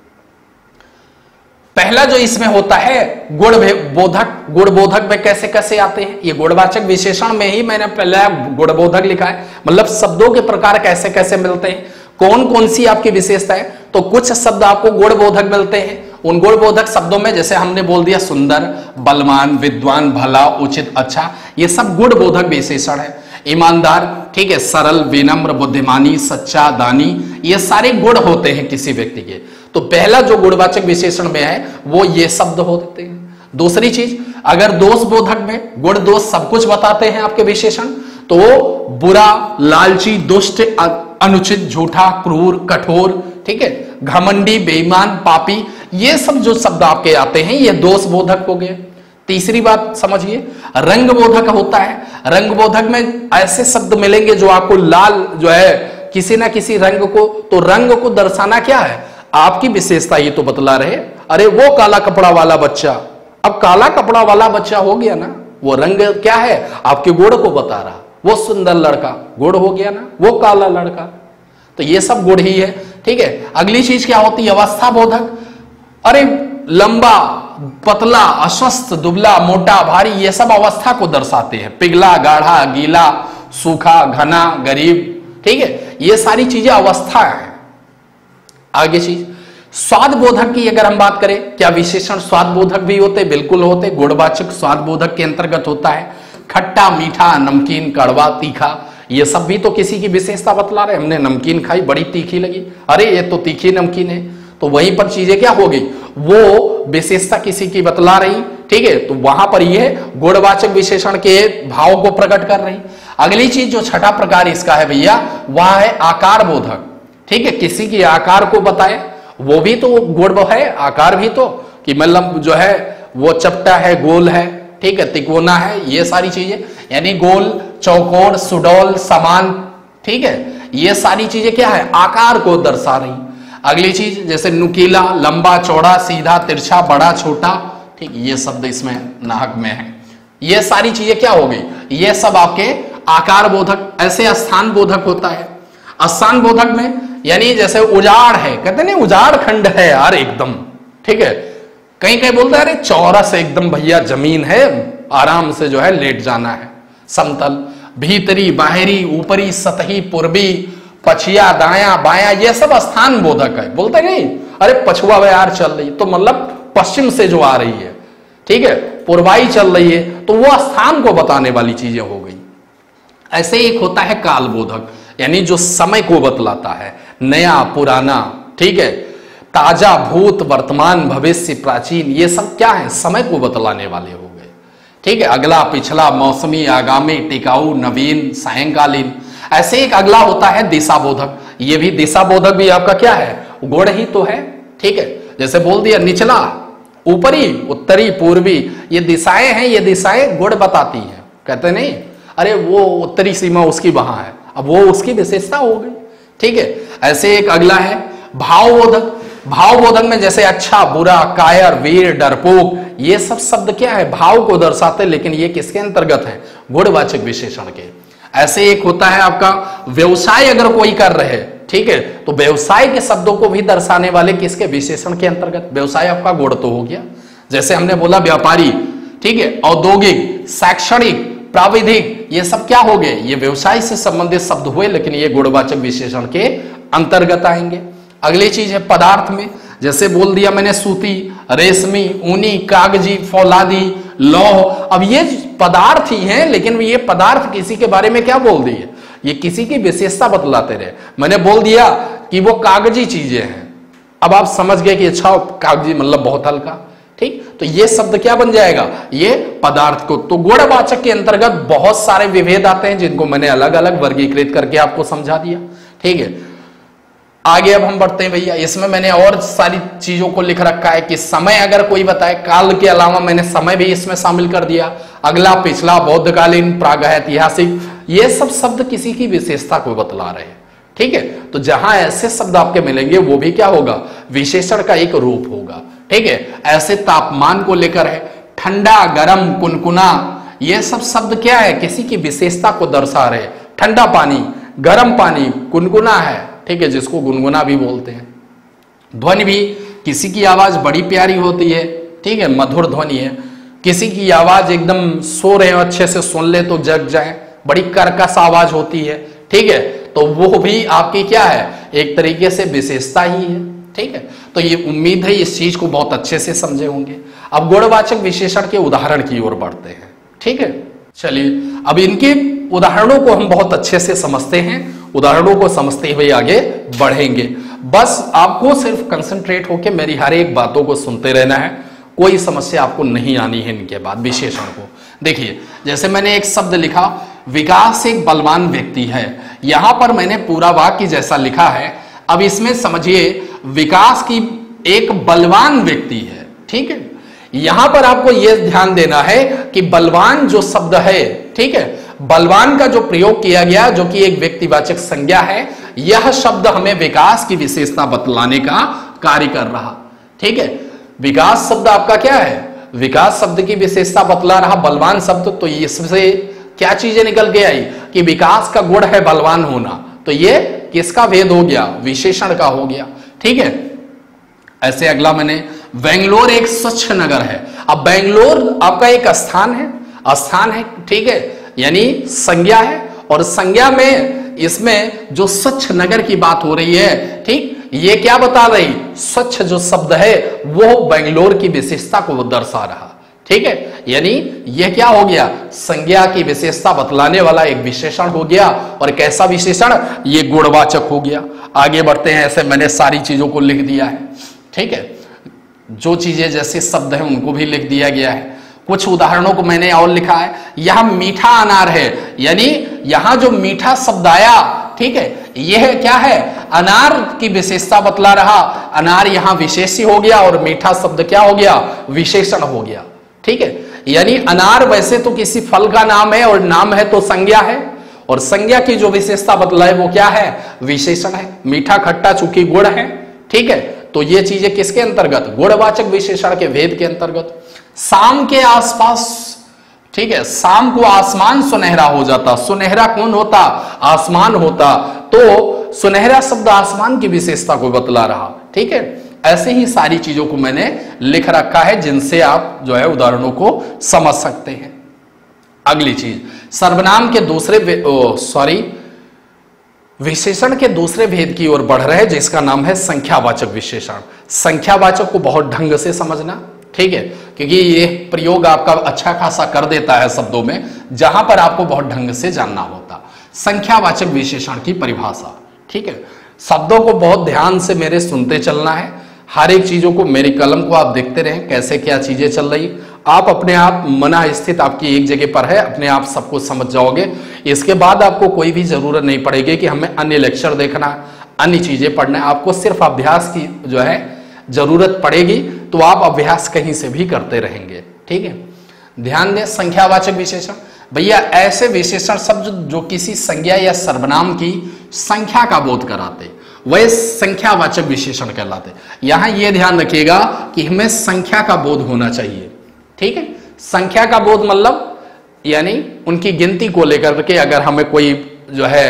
S1: पहला जो इसमें होता है गुण बोधक, गुणबोधक में कैसे कैसे आते हैं, ये गुणवाचक विशेषण में ही मैंने पहले गुणबोधक लिखा है, मतलब शब्दों के प्रकार कैसे कैसे मिलते हैं। कौन कौन सी आपकी विशेषता है? तो कुछ शब्द आपको गुणबोधक मिलते हैं। उन गुणबोधक शब्दों में जैसे हमने बोल दिया सुंदर, बलवान, विद्वान, भला, उचित, अच्छा, ये सब गुणबोधक विशेषण है। ईमानदार, ठीक है, सरल, विनम्र, बुद्धिमानी, सच्चा, दानी, ये सारे गुण होते हैं किसी व्यक्ति के। तो पहला जो गुणवाचक विशेषण में है वो ये शब्द होते हैं। दूसरी चीज, अगर दोष बोधक में गुण दोष सब कुछ बताते हैं आपके विशेषण, तो बुरा, लालची, दुष्ट, अनुचित, झूठा, क्रूर, कठोर, ठीक है, घमंडी, बेईमान, पापी, ये सब जो शब्द आपके आते हैं ये दोष बोधक हो गए। तीसरी बात समझिए, रंग बोधक होता है। रंग बोधक में ऐसे शब्द मिलेंगे जो आपको लाल जो है किसी ना किसी रंग को, तो रंग को दर्शाना क्या है? आपकी विशेषता ये तो बतला रहे। अरे वो काला कपड़ा वाला बच्चा, अब काला कपड़ा वाला बच्चा हो गया ना, वो रंग क्या है? आपके गुण को बता रहा। वो सुंदर लड़का गुण हो गया ना, वो काला लड़का, तो ये सब गुण ही है, ठीक है। अगली चीज क्या होती है? अवस्था बोधक। अरे लंबा, पतला, अस्वस्थ, दुबला, मोटा, भारी, ये सब अवस्था को दर्शाते हैं। पिघला, गाढ़ा, गीला, सूखा, घना, गरीब, ठीक है, ये सारी चीजें अवस्था है। आगे चीज स्वाद बोधक की अगर हम बात करें, क्या विशेषण स्वाद बोधक भी होते? बिल्कुल होते। गुणवाचक स्वाद बोधक के अंतर्गत होता है। खट्टा, मीठा, नमकीन, कड़वा, तीखा, ये सब भी तो किसी की विशेषता बतला रहे। हमने नमकीन खाई, बड़ी तीखी लगी, अरे ये तो तीखी नमकीन है, तो वहीं पर चीजें क्या हो गई? वो विशेषता किसी की बतला रही, ठीक है, तो वहां पर ये गुणवाचक विशेषण के भाव को प्रकट कर रही। अगली चीज जो छठा प्रकार इसका है भैया, वह है आकार बोधक, ठीक है, किसी की आकार को बताए, वो भी तो गुण है, आकार भी तो, कि मतलब जो है वो चपटा है, गोल है, ठीक है, तिकोना है, ये सारी चीजें, यानी गोल, चौकोर, सुडौल, समान, ठीक है, ये सारी चीजें क्या है? आकार को दर्शा रही। अगली चीज जैसे नुकीला, लंबा, चौड़ा, सीधा, तिरछा, बड़ा, छोटा, ठीक, ये शब्द इसमें नाहक में है। ये सारी चीजें क्या हो गई? ये सब आपके आकार बोधक। ऐसे स्थान बोधक होता है। स्थान बोधक में यानी जैसे उजाड़ है, कहते नहीं उजाड़ खंड है यार एकदम, ठीक है, कहीं कहीं बोलते हैं अरे चौरस एकदम भैया जमीन है, आराम से जो है लेट जाना है। समतल, भीतरी, बाहरी, ऊपरी, सतही, पूर्वी, पछिया, दाया, बाया, ये सब स्थान बोधक है। बोलते नहीं अरे पछुआ यार चल रही, तो मतलब पश्चिम से जो आ रही है, ठीक है, पूर्वाई चल रही है, तो वो स्थान को बताने वाली चीजें हो गई। ऐसे एक होता है काल बोधक, यानी जो समय को बतलाता है, नया, पुराना, ठीक है, ताजा, भूत, वर्तमान, भविष्य, प्राचीन, ये सब क्या है? समय को बतलाने वाले हो गए, ठीक है। अगला, पिछला, मौसमी, आगामी, टिकाऊ, नवीन, सायंकालीन। ऐसे एक अगला होता है दिशा बोधक। ये भी दिशा बोधक भी आपका क्या है? गुण ही तो है, ठीक है। जैसे बोल दिया निचला, ऊपरी, उत्तरी, पूर्वी, ये दिशाएं हैं, ये दिशाएं गुण बताती हैं। कहते नहीं अरे वो उत्तरी सीमा उसकी वहां है, अब वो उसकी विशेषता हो गई, ठीक है। ऐसे एक अगला है भावबोधक। भावबोधक में जैसे अच्छा, बुरा, कायर, वीर, डरपोक, ये सब शब्द क्या है? भाव को दर्शाते, लेकिन ये किसके अंतर्गत है? गुणवाचक विशेषण के। ऐसे एक होता है आपका व्यवसाय, अगर कोई कर रहे, ठीक है, तो व्यवसाय के शब्दों को भी दर्शाने वाले किसके? विशेषण के अंतर्गत। व्यवसाय आपका गुण तो हो गया, जैसे हमने बोला व्यापारी, ठीक है, औद्योगिक, शैक्षणिक, प्राविधिक, ये सब क्या हो गए? ये व्यवसाय से संबंधित शब्द हुए, लेकिन ये गुणवाचक विशेषण के अंतर्गत आएंगे। अगली चीज है पदार्थ में, जैसे बोल दिया मैंने सूती, रेशमी, ऊनी, कागजी, फौलादी, लौह। अब ये पदार्थ ही हैं, लेकिन ये पदार्थ किसी के बारे में क्या बोल दिए? ये किसी की विशेषता बतलाते रहे। मैंने बोल दिया कि वो कागजी चीजें हैं, अब आप समझ गए कि अच्छा कागजी मतलब बहुत हल्का, ठीक, तो ये शब्द क्या बन जाएगा? ये पदार्थ को। तो गुणवाचक के अंतर्गत बहुत सारे विभेद आते हैं, जिनको मैंने अलग अलग वर्गीकृत करके आपको समझा दिया, ठीक है। आगे अब हम बढ़ते हैं भैया, इसमें मैंने और सारी चीजों को लिख रखा है कि समय अगर कोई बताए, काल के अलावा मैंने समय भी इसमें शामिल कर दिया। अगला, पिछला, बौद्धकालीन, प्रागैतिहासिक, ये सब शब्द किसी की विशेषता को बतला रहे हैं, ठीक है। तो जहां ऐसे शब्द आपके मिलेंगे वो भी क्या होगा? विशेषण का एक रूप होगा, ठीक है। ऐसे तापमान को लेकर है, ठंडा, गरम, कुनकुना, ये सब शब्द क्या है? किसी की विशेषता को दर्शा रहे। ठंडा पानी, गरम पानी, कुनकुना है, ठीक है, जिसको गुनगुना भी बोलते हैं। ध्वनि भी, किसी की आवाज बड़ी प्यारी होती है, ठीक है, मधुर ध्वनि है। किसी की आवाज एकदम सो रहे हो, अच्छे से सुन ले तो जग जाए, बड़ी कर्कश आवाज होती है, ठीक है, तो वो भी आपकी क्या है, एक तरीके से विशेषता ही है। ठीक है, तो ये उम्मीद है इस चीज को बहुत अच्छे से समझे होंगे। अब गुणवाचक विशेषण के उदाहरण की ओर बढ़ते हैं। ठीक है, चलिए अब इनके उदाहरणों को हम बहुत अच्छे से समझते हैं, उदाहरणों को समझते हुए आगे बढ़ेंगे। बस आपको सिर्फ कंसंट्रेट होकर मेरी हर एक बातों को सुनते रहना है, कोई समस्या आपको नहीं आनी है इनके बाद विशेषण को। देखिए, जैसे मैंने एक शब्द लिखा, विकास एक बलवान व्यक्ति है। यहां पर मैंने पूरा वाक्य जैसा लिखा है, अब इसमें समझिए विकास की एक बलवान व्यक्ति है। ठीक है, यहां पर आपको यह ध्यान देना है कि बलवान जो शब्द है, ठीक है, बलवान का जो प्रयोग किया गया जो कि एक व्यक्तिवाचक संज्ञा है, यह शब्द हमें विकास की विशेषता बतलाने का कार्य कर रहा। ठीक है, विकास शब्द आपका क्या है, विकास शब्द की विशेषता बतला रहा बलवान शब्द। तो इससे क्या चीजें निकल के आई कि विकास का गुण है बलवान होना, तो ये किसका भेद हो गया, विशेषण का हो गया। ठीक है, ऐसे अगला मैंने बेंगलोर एक स्वच्छ नगर है। अब बेंगलोर आपका एक स्थान है, स्थान है, ठीक है, यानी संज्ञा है, और संज्ञा में इसमें जो स्वच्छ नगर की बात हो रही है, ठीक, ये क्या बता रही, स्वच्छ जो शब्द है वो बेंगलोर की विशेषता को दर्शा रहा। ठीक है, यानी यह क्या हो गया, संज्ञा की विशेषता बतलाने वाला एक विशेषण हो गया। और कैसा विशेषण, ये गुणवाचक हो गया। आगे बढ़ते हैं, ऐसे मैंने सारी चीजों को लिख दिया है। ठीक है, जो चीजें जैसे शब्द हैं उनको भी लिख दिया गया है। कुछ उदाहरणों को मैंने और लिखा है। यह मीठा अनार है, यानी यहां जो मीठा शब्द आया, ठीक है, यह क्या है, अनार की विशेषता बतला रहा। अनार यहां विशेष्य हो गया और मीठा शब्द क्या हो गया, विशेषण हो गया। ठीक है, यानी अनार वैसे तो किसी फल का नाम है और नाम है तो संज्ञा है, और संज्ञा की जो विशेषता बतलाए वो क्या है, विशेषण है। मीठा खट्टा चूंकि गुण है, ठीक है, तो ये चीजें किसके अंतर्गत, गुणवाचक विशेषण के भेद के अंतर्गत। शाम के आसपास, ठीक है, शाम को आसमान सुनहरा हो जाता। सुनहरा कौन होता, आसमान होता, तो सुनहरा शब्द आसमान की विशेषता को बतला रहा। ठीक है, ऐसे ही सारी चीजों को मैंने लिख रखा है जिनसे आप जो है उदाहरणों को समझ सकते हैं। अगली चीज, सर्वनाम के दूसरे सॉरी विशेषण के दूसरे भेद की ओर बढ़ रहे हैं, जिसका नाम है संख्यावाचक विशेषण। संख्यावाचक को बहुत ढंग से समझना, ठीक है, क्योंकि ये प्रयोग आपका अच्छा खासा कर देता है शब्दों में, जहां पर आपको बहुत ढंग से जानना होता। संख्यावाचक विशेषण की परिभाषा, ठीक है, शब्दों को बहुत ध्यान से मेरे सुनते चलना है। हर एक चीजों को, मेरी कलम को आप देखते रहें कैसे क्या चीजें चल रही। आप अपने आप मना स्थित आपकी एक जगह पर है, अपने आप सबको समझ जाओगे। इसके बाद आपको कोई भी जरूरत नहीं पड़ेगी कि हमें अन्य लेक्चर देखना, अन्य चीजें पढ़ना है। आपको सिर्फ अभ्यास की जो है जरूरत पड़ेगी, तो आप अभ्यास कहीं से भी करते रहेंगे। ठीक है, ध्यान दें, संख्यावाचक विशेषण, भैया ऐसे विशेषण शब्द जो किसी संज्ञा या सर्वनाम की संख्या का बोध कराते, वह संख्यावाचक विशेषण कहलाते। यहां यह ध्यान रखिएगा कि हमें संख्या का बोध होना चाहिए। ठीक है, संख्या का बोध मतलब यानी उनकी गिनती को लेकर के अगर हमें कोई जो है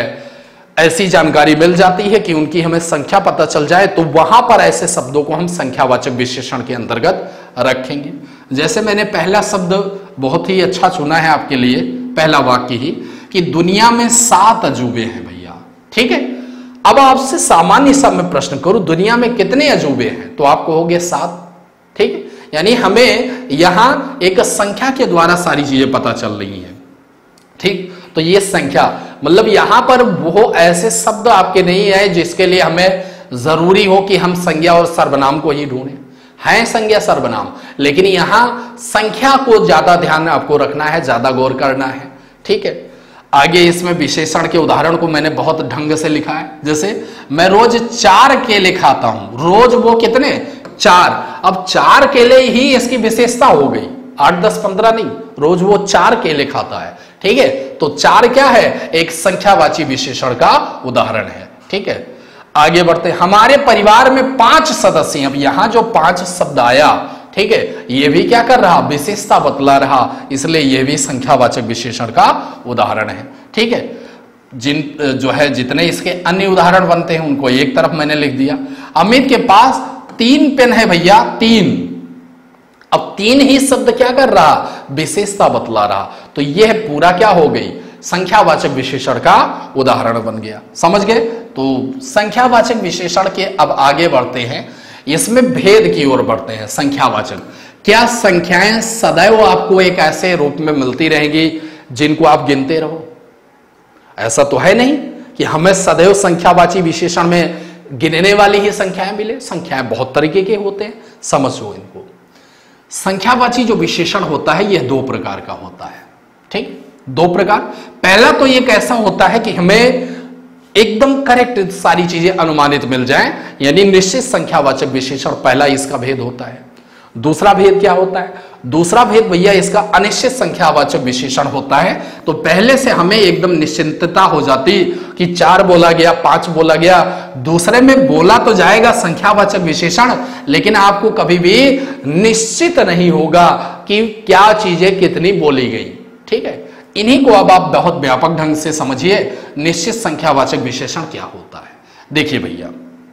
S1: ऐसी जानकारी मिल जाती है कि उनकी हमें संख्या पता चल जाए, तो वहां पर ऐसे शब्दों को हम संख्यावाचक विशेषण के अंतर्गत रखेंगे। जैसे मैंने पहला शब्द बहुत ही अच्छा चुना है आपके लिए, पहला वाक्य ही, कि दुनिया में सात अजूबे हैं भैया। ठीक है, अब आपसे सामान्य सा मैं प्रश्न करूं, दुनिया में कितने अजूबे हैं, तो आप कहोगे सात। ठीक है, यानी हमें यहां एक संख्या के द्वारा सारी चीजें पता चल रही हैं। ठीक, तो ये संख्या मतलब यहां पर वो ऐसे शब्द आपके नहीं है जिसके लिए हमें जरूरी हो कि हम संज्ञा और सर्वनाम को ही ढूंढें। है संज्ञा सर्वनाम, लेकिन यहां संख्या को ज्यादा ध्यान आपको रखना है, ज्यादा गौर करना है। ठीक है, आगे इसमें विशेषण के उदाहरण को मैंने बहुत ढंग से लिखा है। जैसे मैं रोज चार केले खाता हूं, रोज वो कितने, चार। अब चार केले ही इसकी विशेषता हो गई, आठ दस पंद्रह नहीं, रोज वो चार केले खाता है। ठीक है, तो चार क्या है, एक संख्यावाची विशेषण का उदाहरण है। ठीक है, आगे बढ़ते, हमारे परिवार में पांच सदस्य हैं। अब यहां जो पांच शब्द आया, ठीक है, ये भी क्या कर रहा, विशेषता बतला रहा, इसलिए यह भी संख्यावाचक विशेषण का उदाहरण है। ठीक है, जिन जो है जितने इसके अन्य उदाहरण बनते हैं उनको एक तरफ मैंने लिख दिया। अमित के पास तीन पेन है भैया, तीन। अब तीन ही शब्द क्या कर रहा, विशेषता बतला रहा, तो यह पूरा क्या हो गई, संख्यावाचक विशेषण का उदाहरण बन गया। समझ गए? तो संख्यावाचक विशेषण के अब आगे बढ़ते हैं, इसमें भेद की ओर बढ़ते हैं। संख्यावाचक, क्या संख्याएं सदैव आपको एक ऐसे रूप में मिलती रहेंगी जिनको आप गिनते रहो? ऐसा तो है नहीं कि हमें सदैव संख्यावाची विशेषण में गिनने वाली ही संख्याएं मिले। संख्याएं बहुत तरीके के होते हैं, समझो इनको। संख्यावाची जो विशेषण होता है यह दो प्रकार का होता है। ठीक, दो प्रकार। पहला तो एक ऐसा होता है कि हमें एकदम करेक्ट सारी चीजें अनुमानित मिल जाएं, यानी निश्चित संख्यावाचक विशेषण, पहला इसका भेद होता है। दूसरा भेद क्या होता है? दूसरा भेद भैया इसका अनिश्चित संख्यावाचक विशेषण होता है। तो पहले से हमें एकदम निश्चिंतता हो जाती कि चार बोला गया, पांच बोला गया, दूसरे में बोला तो जाएगा संख्यावाचक विशेषण, लेकिन आपको कभी भी निश्चित नहीं होगा कि क्या चीजें कितनी बोली गई। ठीक है, इन्हीं को अब आप बहुत व्यापक ढंग से समझिए, निश्चित संख्यावाचक विशेषण क्या होता है। देखिए भैया,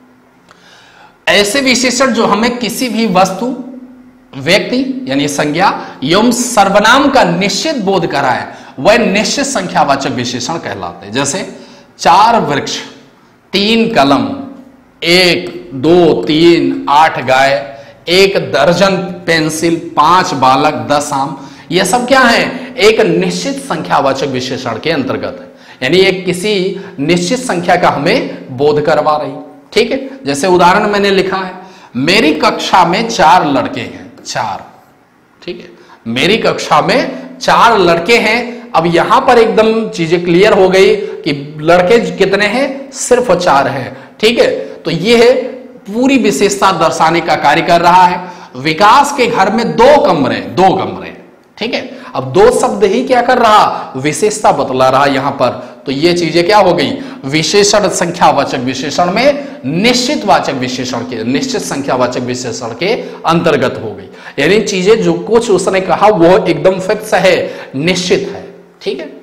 S1: ऐसे विशेषण जो हमें किसी भी वस्तु, व्यक्ति यानी संज्ञा एवं सर्वनाम का निश्चित बोध कराए, वह निश्चित संख्यावाचक विशेषण कहलाते हैं। जैसे चार वृक्ष, तीन कलम, एक, दो, तीन, आठ गाय, एक दर्जन पेंसिल, पांच बालक, दस आम, यह सब क्या है? एक निश्चित संख्यावाचक विशेषण के अंतर्गत है, यानी एक किसी निश्चित संख्या का हमें बोध करवा रही। ठीक है, जैसे उदाहरण मैंने लिखा है, मेरी कक्षा में चार लड़के हैं। चार, ठीक है, मेरी कक्षा में चार लड़के हैं। अब यहां पर एकदम चीजें क्लियर हो गई कि लड़के कितने हैं? सिर्फ चार हैं। ठीक है, तो यह पूरी विशेषता दर्शाने का कार्य कर रहा है। विकास के घर में दो कमरे, दो कमरे, ठीक है। अब दो शब्द ही क्या कर रहा? विशेषता बतला रहा यहां पर। तो ये चीजें क्या हो गई? विशेषण संख्यावाचक विशेषण में निश्चित वाचक विशेषण के, निश्चित संख्यावाचक विशेषण के अंतर्गत हो गई। यानी चीजें जो कुछ उसने कहा वो एकदम फिक्स है, निश्चित है। ठीक है,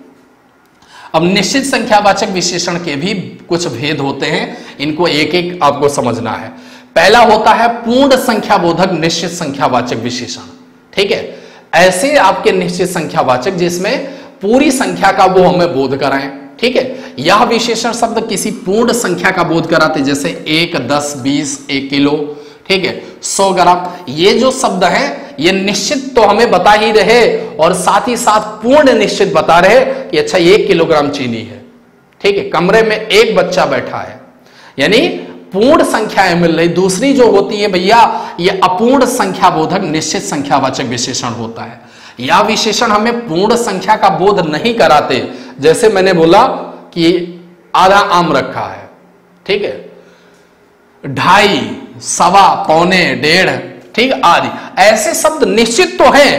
S1: अब निश्चित संख्यावाचक विशेषण के भी कुछ भेद होते हैं, इनको एक एक आपको समझना है। पहला होता है पूर्ण संख्याबोधक निश्चित संख्यावाचक विशेषण। ठीक है, ऐसे आपके निश्चित संख्यावाचक जिसमें पूरी संख्या का वो हमें बोध कराएं। ठीक है, यह विशेषण शब्द किसी पूर्ण संख्या का बोध कराते, जैसे एक, दस, बीस, एक किलो, ठीक है, सौ ग्राम। ये जो शब्द है ये निश्चित तो हमें बता ही रहे और साथ ही साथ पूर्ण निश्चित बता रहे कि अच्छा एक किलोग्राम चीनी है। ठीक है, कमरे में एक बच्चा बैठा है, यानी पूर्ण संख्याएं मिल रही। दूसरी जो होती है भैया, ये अपूर्ण संख्या बोधक निश्चित संख्यावाचक विशेषण होता है। यह विशेषण हमें पूर्ण संख्या का बोध नहीं कराते। जैसे मैंने बोला कि आधा आम रखा है, ठीक है, ढाई, सवा, पौने, डेढ़, ठीक, आदि ऐसे शब्द निश्चित तो हैं।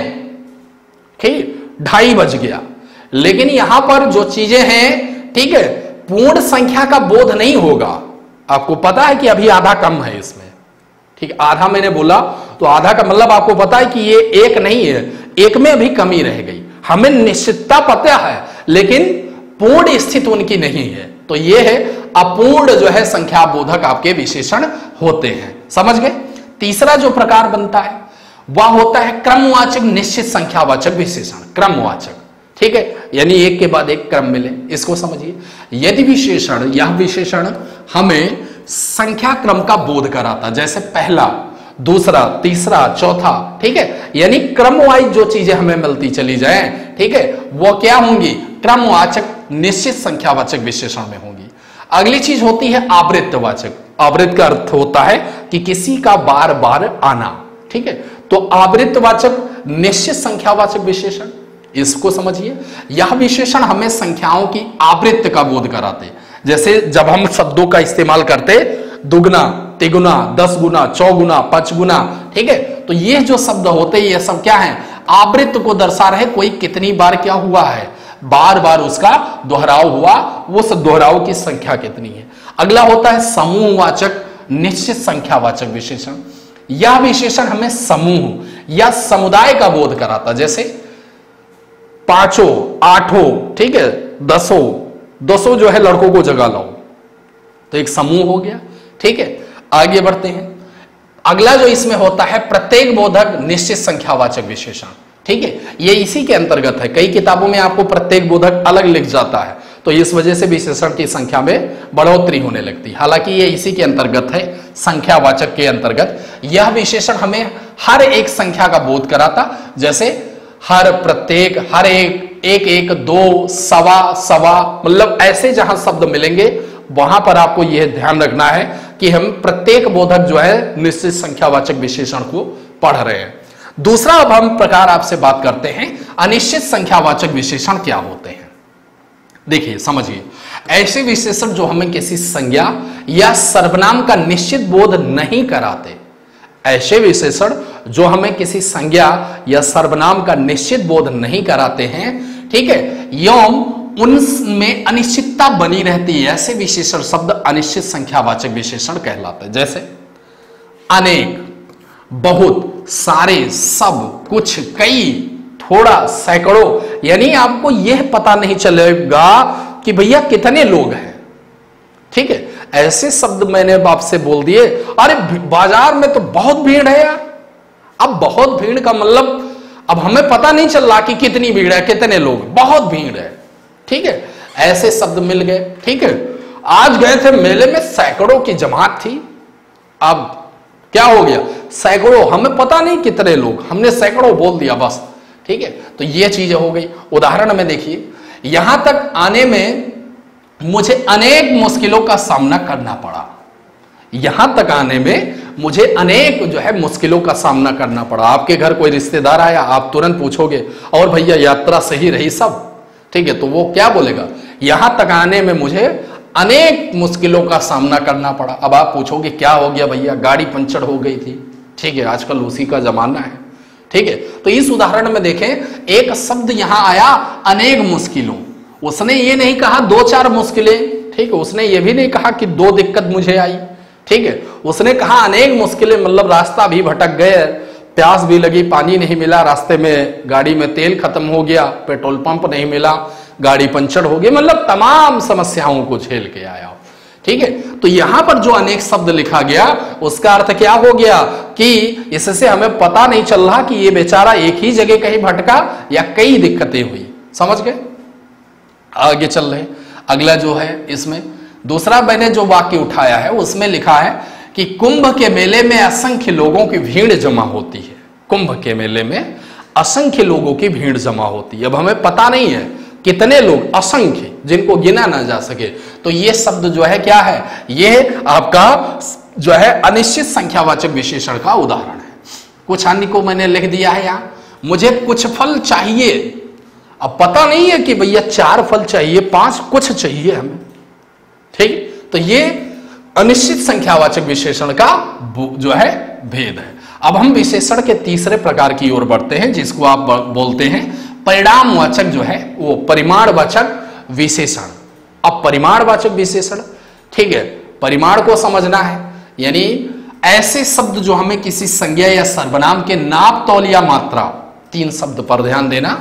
S1: ठीक, ढाई बज गया, लेकिन यहां पर जो चीजें हैं, ठीक है, पूर्ण संख्या का बोध नहीं होगा। आपको पता है कि अभी आधा कम है इसमें। ठीक, आधा मैंने बोला तो आधा का मतलब आपको पता है कि ये एक नहीं है, एक में अभी कमी रह गई। हमें निश्चितता पता है लेकिन पूर्ण स्थिति उनकी नहीं है। तो ये है अपूर्ण जो है संख्या बोधक आपके विशेषण होते हैं। समझ गए? तीसरा जो प्रकार बनता है वह होता है क्रमवाचक निश्चित संख्यावाचक विशेषण। क्रमवाचक, ठीक है, यानी एक के बाद एक क्रम मिले, इसको समझिए। यदि विशेषण, यह विशेषण हमें संख्या क्रम का बोध कराता, जैसे पहला, दूसरा, तीसरा, चौथा, ठीक है, यानी क्रम वाइज जो चीजें हमें मिलती चली जाए, ठीक है, वो क्या होंगी? क्रमवाचक निश्चित संख्यावाचक विशेषण में होंगी। अगली चीज होती है आवृत्तवाचक। आवृत्त का अर्थ होता है कि किसी का बार बार आना। ठीक है, तो आवृत्तवाचक निश्चित संख्यावाचक विशेषण, इसको समझिए। यह विशेषण हमें संख्याओं की आवृत्त का बोध कराते, जैसे जब हम शब्दों का इस्तेमाल करते दुगना, तिगुना, दस गुना, चौगुना, पांच गुना, ठीक है, तो ये जो शब्द होते हैं ये सब क्या है? आवृत्त को दर्शा रहे, कोई कितनी बार क्या हुआ है, बार बार उसका दोहराव हुआ, उस दोहराव की संख्या कितनी है। अगला होता है समूहवाचक निश्चित संख्यावाचक विशेषण। यह विशेषण हमें समूह या समुदाय का बोध कराता, जैसे पांचों, आठों, ठीक है, दसों, दसों जो है लड़कों को जगा लाओ, तो एक समूह हो गया। ठीक है, आगे बढ़ते हैं। अगला जो इसमें होता है प्रत्येक बोधक निश्चित संख्यावाचक विशेषण। ठीक है, ये इसी के अंतर्गत है। कई किताबों में आपको प्रत्येक बोधक अलग लिख जाता है, तो इस वजह से विशेषण की संख्या में बढ़ोतरी होने लगती है। हालांकि ये इसी के अंतर्गत है, संख्यावाचक के अंतर्गत। यह विशेषण हमें हर एक संख्या का बोध कराता, जैसे हर, प्रत्येक, हर एक, एक एक, दो, सवा, सवा, मतलब ऐसे जहां शब्द मिलेंगे वहां पर आपको यह ध्यान रखना है कि हम प्रत्येक बोधक जो है निश्चित संख्यावाचक विशेषण को पढ़ रहे हैं। दूसरा अब हम प्रकार आपसे बात करते हैं, अनिश्चित संख्यावाचक विशेषण क्या होते हैं। देखिए समझिए, ऐसे विशेषण जो हमें किसी संज्ञा या सर्वनाम का निश्चित बोध नहीं कराते, ऐसे विशेषण जो हमें किसी संज्ञा या सर्वनाम का निश्चित बोध नहीं कराते हैं, ठीक है, एवं उनमें अनिश्चितता बनी रहती है, ऐसे विशेषण शब्द अनिश्चित संख्यावाचक विशेषण कहलाते हैं। जैसे अनेक, बहुत, सारे, सब, कुछ, कई, थोड़ा, सैकड़ों, यानी आपको यह पता नहीं चलेगा कि भैया कितने लोग हैं। ठीक है, ऐसे शब्द मैंने आपसे बोल दिए, अरे बाजार में तो बहुत भीड़ है यार। अब बहुत भीड़ का मतलब अब हमें पता नहीं चल रहा कि कितनी भीड़ है, कितने लोग, बहुत भीड़ है। ठीक है, ऐसे शब्द मिल गए। ठीक है, आज गए थे मेले में, सैकड़ों की जमात थी। अब क्या हो गया, सैकड़ों, हमें पता नहीं कितने लोग, हमने सैकड़ों बोल दिया बस। ठीक है, तो ये चीजें हो गई। उदाहरण में देखिए, यहां तक आने में मुझे अनेक मुश्किलों का सामना करना पड़ा। यहां तक आने में मुझे अनेक जो है मुश्किलों का सामना करना पड़ा। आपके घर कोई रिश्तेदार आया, आप तुरंत पूछोगे और भैया यात्रा सही रही सब, ठीक है, तो वो क्या बोलेगा, यहां तक आने में मुझे अनेक मुश्किलों का सामना करना पड़ा। अब आप पूछोगे क्या हो गया भैया, गाड़ी पंचर हो गई थी। ठीक है, आजकल उसी का जमाना है। ठीक है, तो इस उदाहरण में देखें, एक शब्द यहां आया अनेक मुश्किलों, उसने ये नहीं कहा दो चार मुश्किलें। ठीक है, उसने ये भी नहीं कहा कि दो दिक्कत मुझे आई। ठीक है, उसने कहा अनेक मुश्किलें, मतलब रास्ता भी भटक गए, प्यास भी लगी, पानी नहीं मिला, रास्ते में गाड़ी में तेल खत्म हो गया, पेट्रोल पंप नहीं मिला, गाड़ी पंचर हो गई, मतलब तमाम समस्याओं को झेल के आया। ठीक है, तो यहां पर जो अनेक शब्द लिखा गया उसका अर्थ क्या हो गया कि इससे हमें पता नहीं चल रहा कि ये बेचारा एक ही जगह कहीं भटका या कई दिक्कतें हुई। समझ गए, आगे चल रहे। अगला जो है, इसमें दूसरा मैंने जो वाक्य उठाया है उसमें लिखा है कि कुंभ के मेले में असंख्य लोगों की भीड़ जमा होती है। कुंभ के मेले में असंख्य लोगों की भीड़ जमा होती है। अब हमें पता नहीं है कितने लोग, असंख्य, जिनको गिना ना जा सके। तो ये शब्द जो है क्या है, ये आपका जो है अनिश्चित संख्यावाचक विशेषण का उदाहरण है। कुछ अन्य को मैंने लिख दिया है यहां, मुझे कुछ फल चाहिए। अब पता नहीं है कि भैया चार फल चाहिए, पांच, कुछ चाहिए हमें। ठीक, तो ये अनिश्चित संख्यावाचक विशेषण का जो है भेद है। अब हम विशेषण के तीसरे प्रकार की ओर बढ़ते हैं, जिसको आप बोलते हैं परिणामवाचक, जो है वो परिमाणवाचक विशेषण। अब परिमाणवाचक विशेषण, ठीक है, परिमाण को समझना है, यानी ऐसे शब्द जो हमें किसी संज्ञा या सर्वनाम के नाप, तौल या मात्रा, तीन शब्द पर ध्यान देना,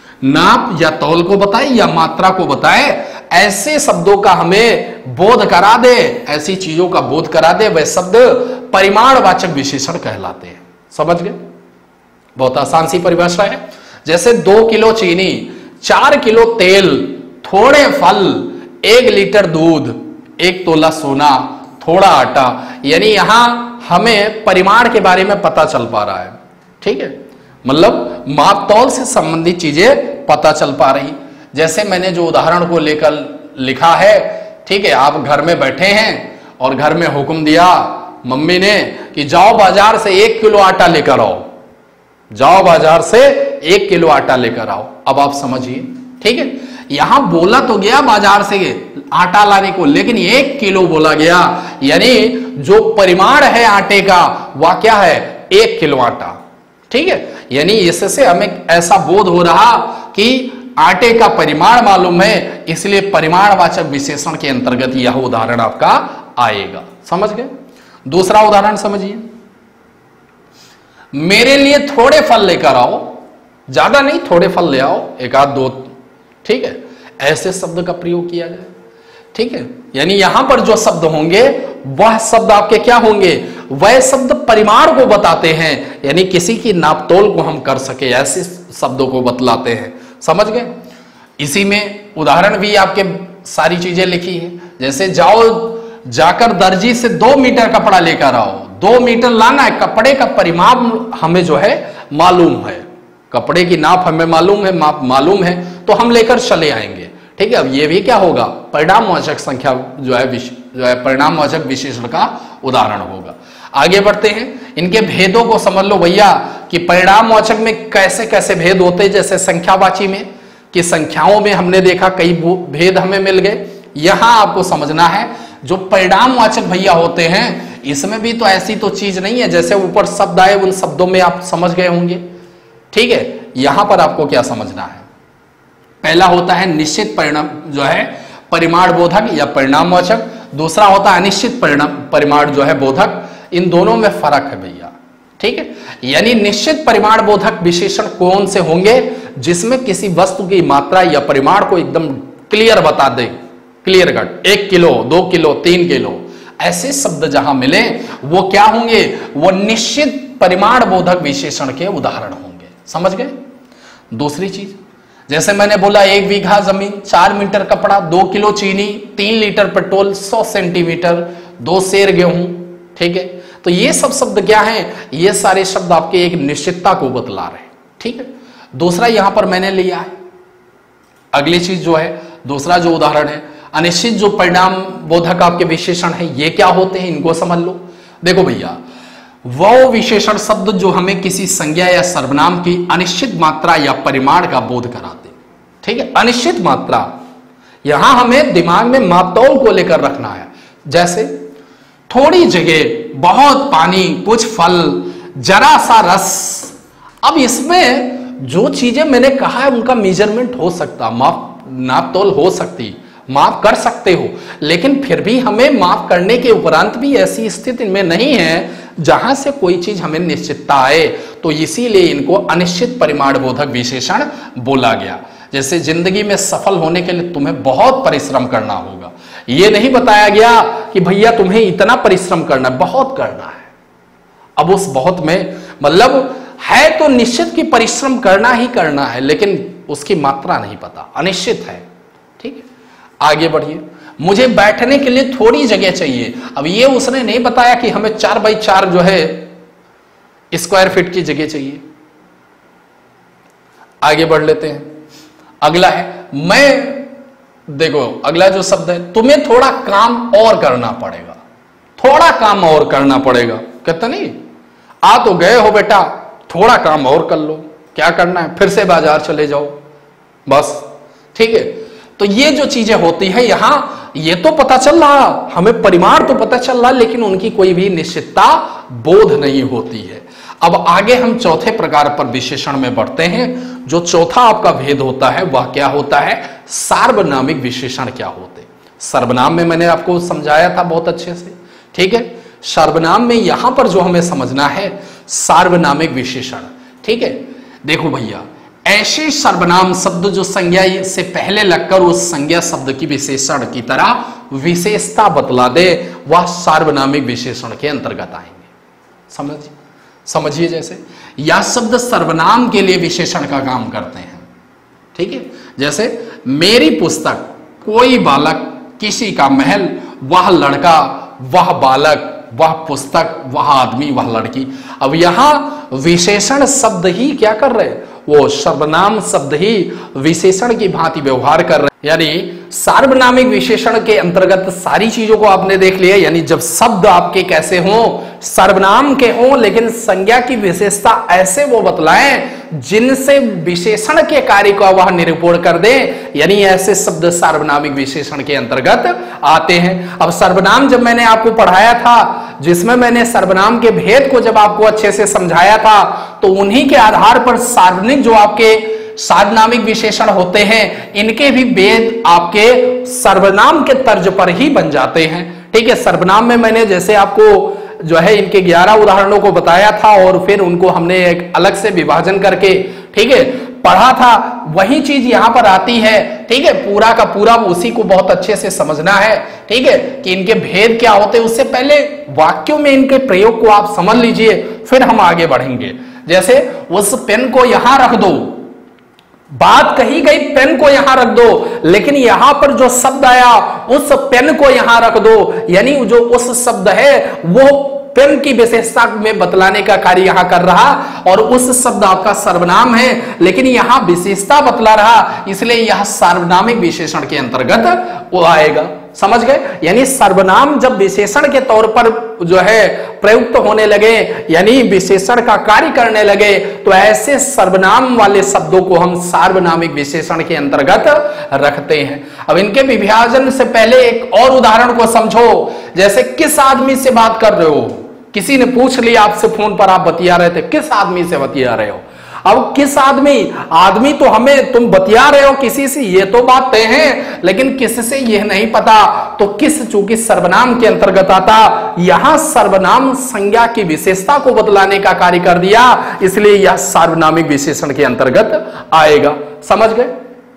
S1: नाप या तौल को बताए या मात्रा को बताए, ऐसे शब्दों का हमें बोध करा दे, ऐसी चीजों का बोध करा दे, वह शब्द परिमाणवाचक विशेषण कहलाते हैं। समझ गए, बहुत आसान सी परिभाषा है। जैसे दो किलो चीनी, चार किलो तेल, थोड़े फल, एक लीटर दूध, एक तोला सोना, थोड़ा आटा, यानी यहां हमें परिमाण के बारे में पता चल पा रहा है। ठीक है, मतलब माप तौल से संबंधित चीजें पता चल पा रही। जैसे मैंने जो उदाहरण को लेकर लिखा है, ठीक है, आप घर में बैठे हैं और घर में हुक्म दिया मम्मी ने कि जाओ बाजार से एक किलो आटा लेकर आओ, जाओ बाजार से एक किलो आटा लेकर आओ। अब आप समझिए, ठीक है, यहां बोला तो गया बाजार से आटा लाने को, लेकिन एक किलो बोला गया, यानी जो परिमाण है आटे का वह क्या है, एक किलो आटा। ठीक है, यानी इससे हमें ऐसा बोध हो रहा कि आटे का परिमाण मालूम है, इसलिए परिमाणवाचक विशेषण के अंतर्गत यह उदाहरण आपका आएगा। समझ गए। दूसरा उदाहरण समझिए, मेरे लिए थोड़े फल लेकर आओ, ज्यादा नहीं, थोड़े फल ले आओ, एक आध दो। ठीक है, ऐसे शब्द का प्रयोग किया जाए। ठीक है, यानी यहां पर जो शब्द होंगे वह शब्द आपके क्या होंगे, वह शब्द परिमाण को बताते हैं, यानी किसी की नापतोल को हम कर सके ऐसे शब्दों को बतलाते हैं। समझ गए? इसी में उदाहरण भी आपके सारी चीजें लिखी है, जैसे जाओ जाकर दर्जी से दो मीटर कपड़ा लेकर आओ। दो मीटर लाना है, कपड़े का परिमाप हमें जो है मालूम है, कपड़े की नाप हमें मालूम है, माप मालूम है, तो हम लेकर चले आएंगे। ठीक है, अब ये भी क्या होगा, परिणामवाचक संख्या जो है जो है परिणामवाचक विशेषण का उदाहरण होगा। आगे बढ़ते हैं, इनके भेदों को समझ लो भैया कि परिणामवाचक में कैसे कैसे भेद होते हैं। जैसे संख्यावाची में कि संख्याओं में हमने देखा कई भेद हमें मिल गए। यहां आपको समझना है जो परिणामवाचक भैया होते हैं, इसमें भी तो ऐसी तो चीज नहीं है जैसे ऊपर शब्द आए उन शब्दों में आप समझ गए होंगे। ठीक है, यहां पर आपको क्या समझना है, पहला होता है निश्चित परिणाम जो है परिमाण बोधक या परिणामवाचक, दूसरा होता है अनिश्चित परिणाम परिमाण जो है बोधक। इन दोनों में फर्क है भैया। ठीक है, यानी निश्चित परिमाण बोधक विशेषण कौन से होंगे, जिसमें किसी वस्तु की मात्रा या परिमाण को एकदम क्लियर बता दे, क्लियर कट, एक किलो, दो किलो, तीन किलो, ऐसे शब्द जहां मिले वो क्या होंगे, वो निश्चित परिमाण बोधक विशेषण के उदाहरण होंगे। समझ गए? दूसरी चीज, जैसे मैंने बोला एक बीघा जमीन, चार मीटर कपड़ा, दो किलो चीनी, तीन लीटर पेट्रोल, सौ सेंटीमीटर, दो सेर गेहूं। ठीक है, तो ये सब शब्द क्या हैं, ये सारे शब्द आपके एक निश्चितता को बतला रहे हैं। ठीक है, दूसरा यहां पर मैंने लिया है, अगली चीज जो है दूसरा जो उदाहरण है अनिश्चित जो परिणाम बोधक आपके विशेषण है, ये क्या होते हैं इनको समझ लो। देखो भैया, वो विशेषण शब्द जो हमें किसी संज्ञा या सर्वनाम की अनिश्चित मात्रा या परिमाण का बोध कराते। ठीक है, अनिश्चित मात्रा, यहां हमें दिमाग में मापतौल को लेकर रखना है। जैसे थोड़ी जगह, बहुत पानी, कुछ फल, जरा सा रस। अब इसमें जो चीजें मैंने कहा है उनका मेजरमेंट हो सकता, माप नापतोल हो सकती, माप कर सकते हो, लेकिन फिर भी हमें माप करने के उपरांत भी ऐसी स्थिति में नहीं है जहां से कोई चीज हमें निश्चितता आए, तो इसीलिए इनको अनिश्चित परिमाण बोधक विशेषण बोला गया। जैसे जिंदगी में सफल होने के लिए तुम्हें बहुत परिश्रम करना होगा, यह नहीं बताया गया कि भैया तुम्हें इतना परिश्रम करना, बहुत करना है। अब उस बहुत में मतलब है तो निश्चित कि परिश्रम करना ही करना है, लेकिन उसकी मात्रा नहीं पता, अनिश्चित है। ठीक है, आगे बढ़िए, मुझे बैठने के लिए थोड़ी जगह चाहिए। अब ये उसने नहीं बताया कि हमें चार बाई चार जो है स्क्वायर फीट की जगह चाहिए। आगे बढ़ लेते हैं, अगला है मैं, देखो अगला जो शब्द है, तुम्हें थोड़ा काम और करना पड़ेगा, थोड़ा काम और करना पड़ेगा। कहता नहीं, आ तो गए हो बेटा, थोड़ा काम और कर लो, क्या करना है, फिर से बाजार चले जाओ बस। ठीक है, तो ये जो चीजें होती है यहां, ये तो पता चल रहा, हमें परिमाण तो पता चल रहा, लेकिन उनकी कोई भी निश्चितता बोध नहीं होती है। अब आगे हम चौथे प्रकार पर विशेषण में बढ़ते हैं। जो चौथा आपका भेद होता है वह क्या होता है, सार्वनामिक विशेषण क्या होते। सर्वनाम में मैंने आपको समझाया था बहुत अच्छे से। ठीक है, सर्वनाम में यहां पर जो हमें समझना है सार्वनामिक विशेषण। ठीक है, देखो भैया, ऐसे सर्वनाम शब्द जो संज्ञा से पहले लगकर उस संज्ञा शब्द की विशेषण की तरह विशेषता बतला दे, वह सार्वनामिक विशेषण के अंतर्गत आएंगे। समझ समझिए, जैसे यह शब्द सर्वनाम के लिए विशेषण का काम करते हैं। ठीक है, जैसे मेरी पुस्तक, कोई बालक, किसी का महल, वह लड़का, वह बालक, वह पुस्तक, वह आदमी, वह लड़की। अब यहां विशेषण शब्द ही क्या कर रहे हैं, वो सर्वनाम शब्द ही विशेषण की भांति व्यवहार कर रहे हैं। यानी सार्वनामिक विशेषण के अंतर्गत सारी चीजों को आपने देख लिया। यानी जब शब्द आपके कैसे हों, सर्वनाम के हों, लेकिन संज्ञा की विशेषता ऐसे वो बतलाएं जिनसे विशेषण के कार्य का वह निरूपण कर दे, यानी ऐसे शब्द सार्वनामिक विशेषण के अंतर्गत आते हैं। अब सर्वनाम जब मैंने आपको पढ़ाया था, जिसमें मैंने सर्वनाम के भेद को जब आपको अच्छे से समझाया था, तो उन्हीं के आधार पर सार्वनिक जो आपके सार्वनामिक विशेषण होते हैं, इनके भी भेद आपके सर्वनाम के तर्ज पर ही बन जाते हैं। ठीक है, सर्वनाम में मैंने जैसे आपको जो है इनके ग्यारह उदाहरणों को बताया था, और फिर उनको हमने एक अलग से विभाजन करके, ठीक है, पढ़ा था वही चीज यहां पर आती है। ठीक है, पूरा का पूरा उसी को बहुत अच्छे से समझना है। ठीक है, कि इनके भेद क्या होते हैं, उससे पहले वाक्यों में इनके प्रयोग को आप समझ लीजिए, फिर हम आगे बढ़ेंगे। जैसे उस पेन को यहां रख दो, बात कही गई पेन को यहां रख दो, लेकिन यहां पर जो शब्द आया उस पेन को यहां रख दो, यानी जो उस शब्द है वो पेन की विशेषता में बतलाने का कार्य यहां कर रहा, और उस शब्द आपका सर्वनाम है लेकिन यहां विशेषता बतला रहा, इसलिए यह सार्वनामिक विशेषण के अंतर्गत वो आएगा। समझ गए? यानी सर्वनाम जब विशेषण के तौर पर जो है प्रयुक्त होने लगे, यानी विशेषण का कार्य करने लगे, तो ऐसे सर्वनाम वाले शब्दों को हम सार्वनामिक विशेषण के अंतर्गत रखते हैं। अब इनके विभाजन से पहले एक और उदाहरण को समझो। जैसे किस आदमी से बात कर रहे हो, किसी ने पूछ लिया आपसे, फोन पर आप बतिया रहे थे, किस आदमी से बतिया रहे हो। अब किस आदमी, आदमी तो हमें, तुम बतिया रहे हो किसी से, ये तो बात तय है, लेकिन किससे यह नहीं पता, तो किस चूंकि सर्वनाम के अंतर्गत आता, यहां सर्वनाम संज्ञा की विशेषता को बतलाने का कार्य कर दिया, इसलिए यह सार्वनामिक विशेषण के अंतर्गत आएगा। समझ गए?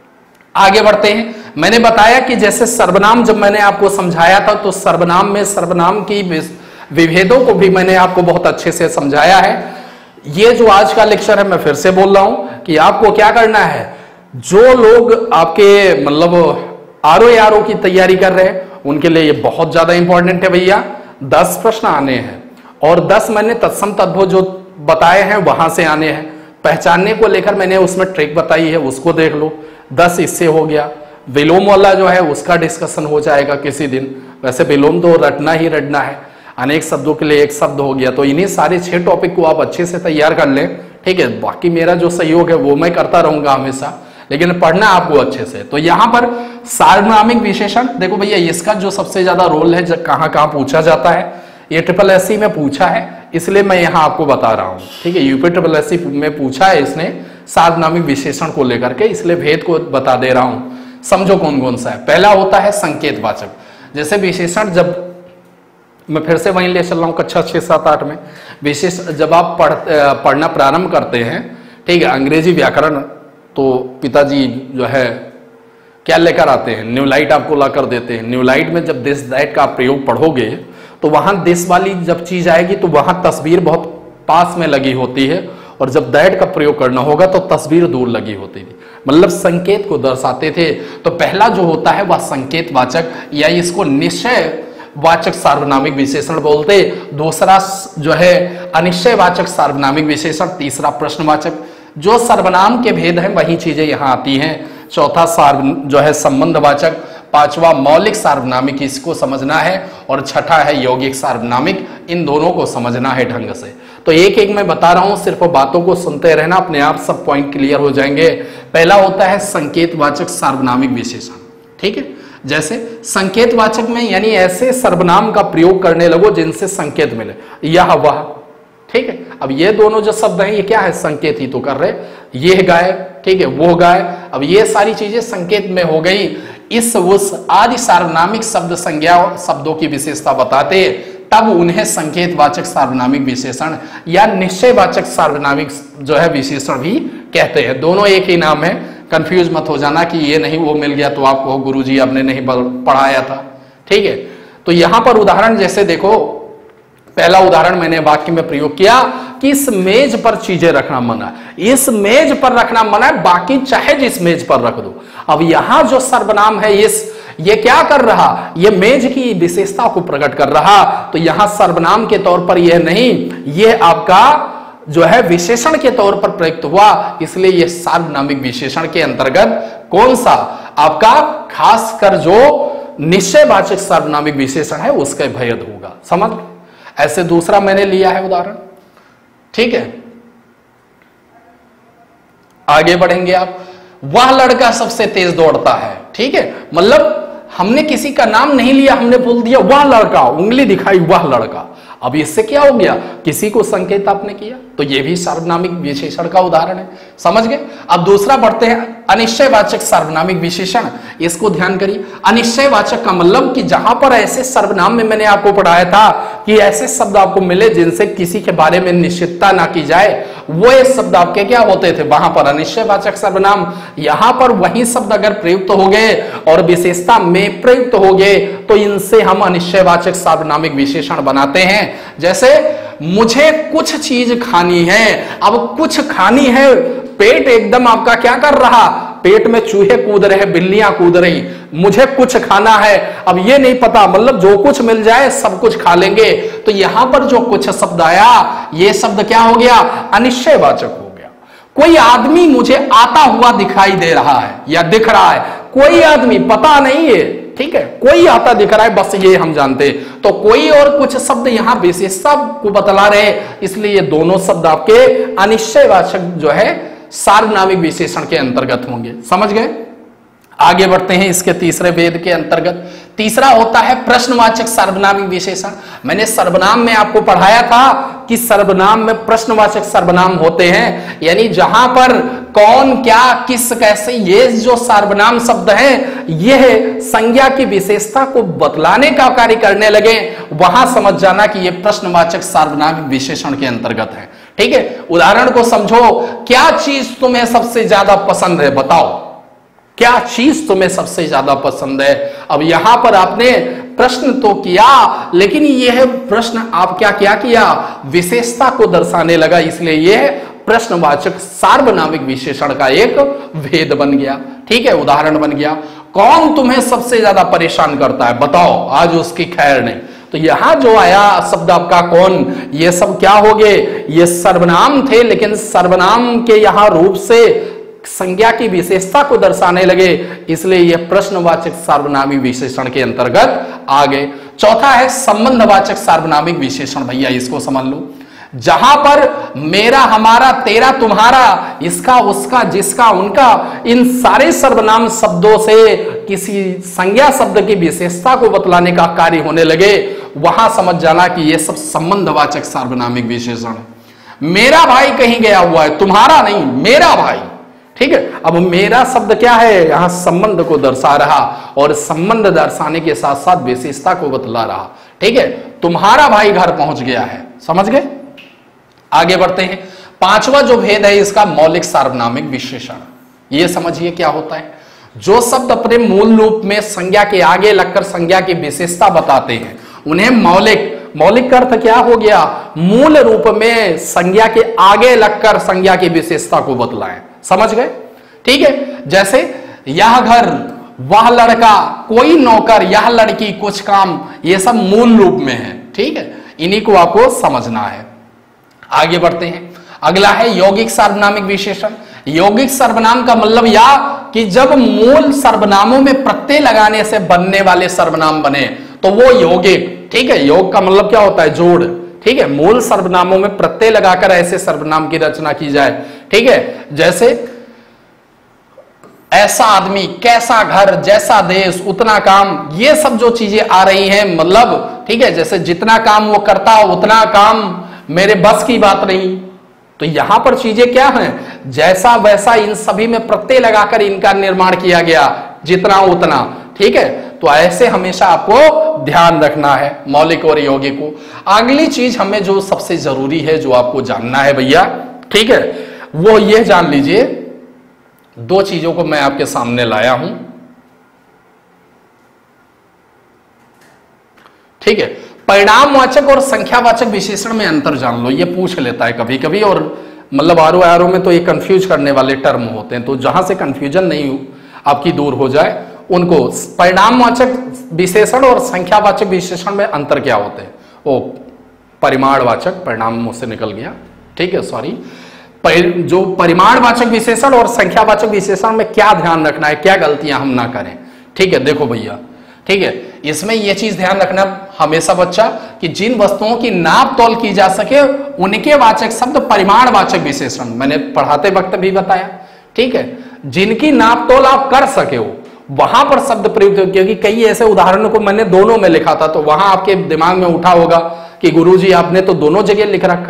S1: आगे बढ़ते हैं। मैंने बताया कि जैसे सर्वनाम, जब मैंने आपको समझाया था तो सर्वनाम में सर्वनाम की विभेदों को भी मैंने आपको बहुत अच्छे से समझाया है। ये जो आज का लेक्चर है, मैं फिर से बोल रहा हूं कि आपको क्या करना है, जो लोग आपके मतलब आर ओ आर ओ की तैयारी कर रहे हैं उनके लिए ये बहुत ज्यादा इंपॉर्टेंट है भैया। दस प्रश्न आने हैं और दस मैंने तत्सम तद्भव जो बताए हैं वहां से आने हैं। पहचानने को लेकर मैंने उसमें ट्रिक बताई है, उसको देख लो। दस इससे हो गया। विलोम वाला जो है उसका डिस्कशन हो जाएगा किसी दिन। वैसे विलोम तो रटना ही रटना है, अनेक शब्दों के लिए एक शब्द हो गया। तो इन्हीं सारे छह टॉपिक को आप अच्छे से तैयार कर लें। ठीक है, बाकी मेरा जो सहयोग है वो मैं करता रहूंगा हमेशा, लेकिन पढ़ना आपको अच्छे से। तो यहां पर सार्वनामिक विशेषण देखो भैया, इसका जो सबसे ज्यादा रोल है, जब कहां कहां पूछा जाता है, ये ट्रिपल एस सी में पूछा है, इसलिए मैं यहां आपको बता रहा हूं। ठीक है, यूपी ट्रिपल एस सी में पूछा है इसने सार्वनामिक विशेषण को लेकर के, इसलिए भेद को बता दे रहा हूं। समझो कौन कौन सा है। पहला होता है संकेतवाचक। जैसे विशेषण, जब मैं फिर से वहीं ले चल रहा हूं कक्षा छह सात आठ में, विशेष जब आप पढ़ पढ़ना प्रारंभ करते हैं, ठीक है, अंग्रेजी व्याकरण, तो पिताजी जो है क्या लेकर आते हैं, न्यूलाइट आपको ला कर देते हैं। न्यूलाइट में जब दिस दैट का प्रयोग पढ़ोगे तो वहां दिस वाली जब चीज आएगी तो वहां तस्वीर बहुत पास में लगी होती है, और जब दैट का प्रयोग करना होगा तो तस्वीर दूर लगी होती थी, मतलब संकेत को दर्शाते थे। तो पहला जो होता है वह संकेतवाचक, या इसको निश्चय वाचक सार्वनामिक विशेषण बोलते। दूसरा जो है अनिश्चयवाचक सार्वनामिक विशेषण। तीसरा प्रश्नवाचक। जो सर्वनाम के भेद हैं वही चीजें यहां आती हैं। चौथा सार्व जो है संबंधवाचक। पांचवा मौलिक सार्वनामिक, इसको समझना है, और छठा है यौगिक सार्वनामिक। इन दोनों को समझना है ढंग से। तो एक एक मैं बता रहा हूं, सिर्फ बातों को सुनते रहना, अपने आप सब पॉइंट क्लियर हो जाएंगे। पहला होता है संकेतवाचक सार्वनामिक विशेषण। ठीक है, जैसे संकेतवाचक में यानी ऐसे सर्वनाम का प्रयोग करने लगो जिनसे संकेत मिले, यह वह। ठीक है, अब ये दोनों जो शब्द हैं ये क्या है, संकेत ही तो कर रहे। ये गाय, ठीक है, वो गाय। अब ये सारी चीजें संकेत में हो गई। इस उस आदि सार्वनामिक शब्द संज्ञा शब्दों की विशेषता बताते, तब उन्हें संकेतवाचक सार्वनामिक विशेषण या निश्चयवाचक सार्वनामिक जो है विशेषण भी कहते हैं। दोनों एक ही नाम है, कंफ्यूज मत हो जाना कि ये नहीं वो मिल गया तो आपको गुरुजी आपने नहीं पढ़ाया था। ठीक है, तो यहां पर उदाहरण जैसे देखो, पहला उदाहरण मैंने वाक्य में प्रयोग किया कि इस मेज पर चीजें रखना मना है। इस मेज पर रखना मना है, बाकी चाहे जिस मेज पर रख दो। अब यहां जो सर्वनाम है इस ये क्या कर रहा, ये मेज की विशेषता को प्रकट कर रहा। तो यहां सर्वनाम के तौर पर यह नहीं, यह आपका जो है विशेषण के तौर पर प्रयुक्त हुआ, इसलिए यह सार्वनामिक विशेषण के अंतर्गत कौन सा आपका खासकर जो निश्चयवाचक सार्वनामिक विशेषण है उसका भेद होगा। समझ? ऐसे दूसरा मैंने लिया है उदाहरण। ठीक है, आगे बढ़ेंगे आप। वह लड़का सबसे तेज दौड़ता है। ठीक है, मतलब हमने किसी का नाम नहीं लिया, हमने बोल दिया वह लड़का, उंगली दिखाई वह लड़का। अब इससे क्या हो गया, किसी को संकेत आपने किया। तो ये भी सार्वनामिक विशेषण का उदाहरण है। समझ गए? अब दूसरा बढ़ते हैं, अनिश्चयवाचक सार्वनामिक विशेषण। इसको ध्यान करिए। अनिश्चयवाचक का मतलब कि जहां पर ऐसे सर्वनाम में मैंने आपको पढ़ाया था कि ऐसे शब्द आपको मिले जिनसे किसी के बारे में निश्चितता ना की जाए, वो ये शब्द आपके क्या होते थे? वहां पर अनिश्चयवाचक सर्वनाम। यहां पर वही शब्द अगर प्रयुक्त हो गए और विशेषता में प्रयुक्त हो गए तो इनसे हम अनिश्चयवाचक सार्वनामिक विशेषण बनाते हैं। जैसे मुझे कुछ चीज खानी है। अब कुछ खानी है, पेट एकदम आपका क्या कर रहा? पेट में चूहे कूद रहे, बिल्लियां कूद रही, मुझे कुछ खाना है। अब ये नहीं पता, मतलब जो कुछ मिल जाए सब कुछ खा लेंगे। तो यहां पर जो कुछ शब्द आया, ये शब्द क्या हो गया? अनिश्चयवाचक हो गया। कोई आदमी मुझे आता हुआ दिखाई दे रहा है या दिख रहा है, कोई आदमी पता नहीं है, ठीक है, कोई आता दिख रहा है, बस ये हम जानते। तो कोई और कुछ शब्द यहां विशेषता को बतला रहे, इसलिए ये दोनों शब्द आपके अनिश्चयवाचक जो है सार्वनामिक विशेषण के अंतर्गत होंगे। समझ गए? आगे बढ़ते हैं इसके तीसरे भेद के अंतर्गत। तीसरा होता है प्रश्नवाचक सार्वनामिक विशेषण। मैंने सर्वनाम में आपको पढ़ाया था कि सर्वनाम में प्रश्नवाचक सर्वनाम होते हैं, यानी जहां पर कौन, क्या, किस, कैसे, ये जो सर्वनाम शब्द हैं, यह संज्ञा की विशेषता को बतलाने का कार्य करने लगे, वहां समझ जाना कि यह प्रश्नवाचक सार्वनामिक विशेषण के अंतर्गत है। ठीक है, उदाहरण को समझो। क्या चीज तुम्हें सबसे ज्यादा पसंद है? बताओ, क्या चीज तुम्हें सबसे ज्यादा पसंद है? अब यहां पर आपने प्रश्न तो किया, लेकिन यह प्रश्न आप क्या क्या किया? विशेषता को दर्शाने लगा, इसलिए यह प्रश्नवाचक सार्वनामिक विशेषण का एक भेद बन गया। ठीक है, उदाहरण बन गया। कौन तुम्हें सबसे ज्यादा परेशान करता है? बताओ, आज उसकी खैर नहीं। तो यहां जो आया शब्द आपका कौन, ये सब क्या हो गए? ये सर्वनाम थे, लेकिन सर्वनाम के यहां रूप से संज्ञा की विशेषता को दर्शाने लगे, इसलिए यह प्रश्नवाचक सार्वनामिक विशेषण के अंतर्गत आ गए। चौथा है संबंधवाचक सार्वनामिक विशेषण। भैया इसको समझ लो। जहां पर मेरा, हमारा, तेरा, तुम्हारा, इसका, उसका, जिसका, उनका, इन सारे सर्वनाम शब्दों से किसी संज्ञा शब्द की विशेषता को बतलाने का कार्य होने लगे, वहां समझ जाना कि यह सब संबंधवाचक सार्वनामिक विशेषण है। मेरा भाई कहीं गया हुआ है, तुम्हारा नहीं, मेरा भाई। ठीक है, अब मेरा शब्द क्या है? यहां संबंध को दर्शा रहा, और संबंध दर्शाने के साथ साथ विशेषता को बतला रहा। ठीक है, तुम्हारा भाई घर पहुंच गया है। समझ गए? आगे बढ़ते हैं। पांचवा जो भेद है इसका मौलिक सार्वनामिक विशेषण। यह समझिए क्या होता है। जो शब्द अपने मूल रूप में संज्ञा के आगे लगकर संज्ञा की विशेषता बताते हैं, उन्हें मौलिक, मौलिक का अर्थ क्या हो गया? मूल रूप में संज्ञा के आगे लगकर संज्ञा की विशेषता को बतलाएं। समझ गए? ठीक है, जैसे यह घर, वह लड़का, कोई नौकर, यह लड़की, कुछ काम, ये सब मूल रूप में है। ठीक है, इन्हीं को आपको समझना है। आगे बढ़ते हैं। अगला है यौगिक सार्वनामिक विशेषण। यौगिक सर्वनाम का मतलब या कि जब मूल सर्वनामों में प्रत्यय लगाने से बनने वाले सर्वनाम बने तो वो यौगिक। ठीक है, योग का मतलब क्या होता है? जोड़। ठीक है, मूल सर्वनामों में प्रत्यय लगाकर ऐसे सर्वनाम की रचना की जाए। ठीक है, जैसे ऐसा आदमी, कैसा घर, जैसा देश, उतना काम, ये सब जो चीजें आ रही हैं, मतलब ठीक है, जैसे जितना काम वो करता उतना काम मेरे बस की बात नहीं। तो यहां पर चीजें क्या हैं? जैसा वैसा, इन सभी में प्रत्यय लगाकर इनका निर्माण किया गया, जितना उतना। ठीक है, तो ऐसे हमेशा आपको ध्यान रखना है मौलिक और यौगिक को। अगली चीज हमें जो सबसे जरूरी है, जो आपको जानना है भैया, ठीक है, वो ये जान लीजिए। दो चीजों को मैं आपके सामने लाया हूं। ठीक है, परिणामवाचक और संख्यावाचक विशेषण में अंतर जान लो। ये पूछ लेता है कभी कभी, और मतलब आरो आरो में तो ये कंफ्यूज करने वाले टर्म होते हैं। तो जहां से कंफ्यूजन नहीं आपकी दूर हो जाए, उनको परिणामवाचक विशेषण और संख्यावाचक विशेषण में अंतर क्या होते हैं? ओ परिमाणवाचक, परिणाम मुझसे निकल गया। ठीक है, सॉरी। जो परिमाणवाचक विशेषण और संख्यावाचक विशेषण में क्या ध्यान रखना है, क्या गलतियां हम ना करें। ठीक है, देखो भैया, ठीक है, इसमें यह चीज ध्यान रखना हमेशा बच्चा कि जिन वस्तुओं की नाप तोल की जा सके उनके वाचक शब्द परिमाणवाचक विशेषण, मैंने पढ़ाते वक्त भी बताया। ठीक है, जिनकी नाप तोल आप कर सके हो वहां पर शब्द प्रयुक्त हो, क्योंकि कई ऐसे उदाहरणों को मैंने दोनों में लिखा था, तो वहां आपके दिमाग में उठा होगा कि गुरुजी आपने तो दोनों जगह लिख रखा है।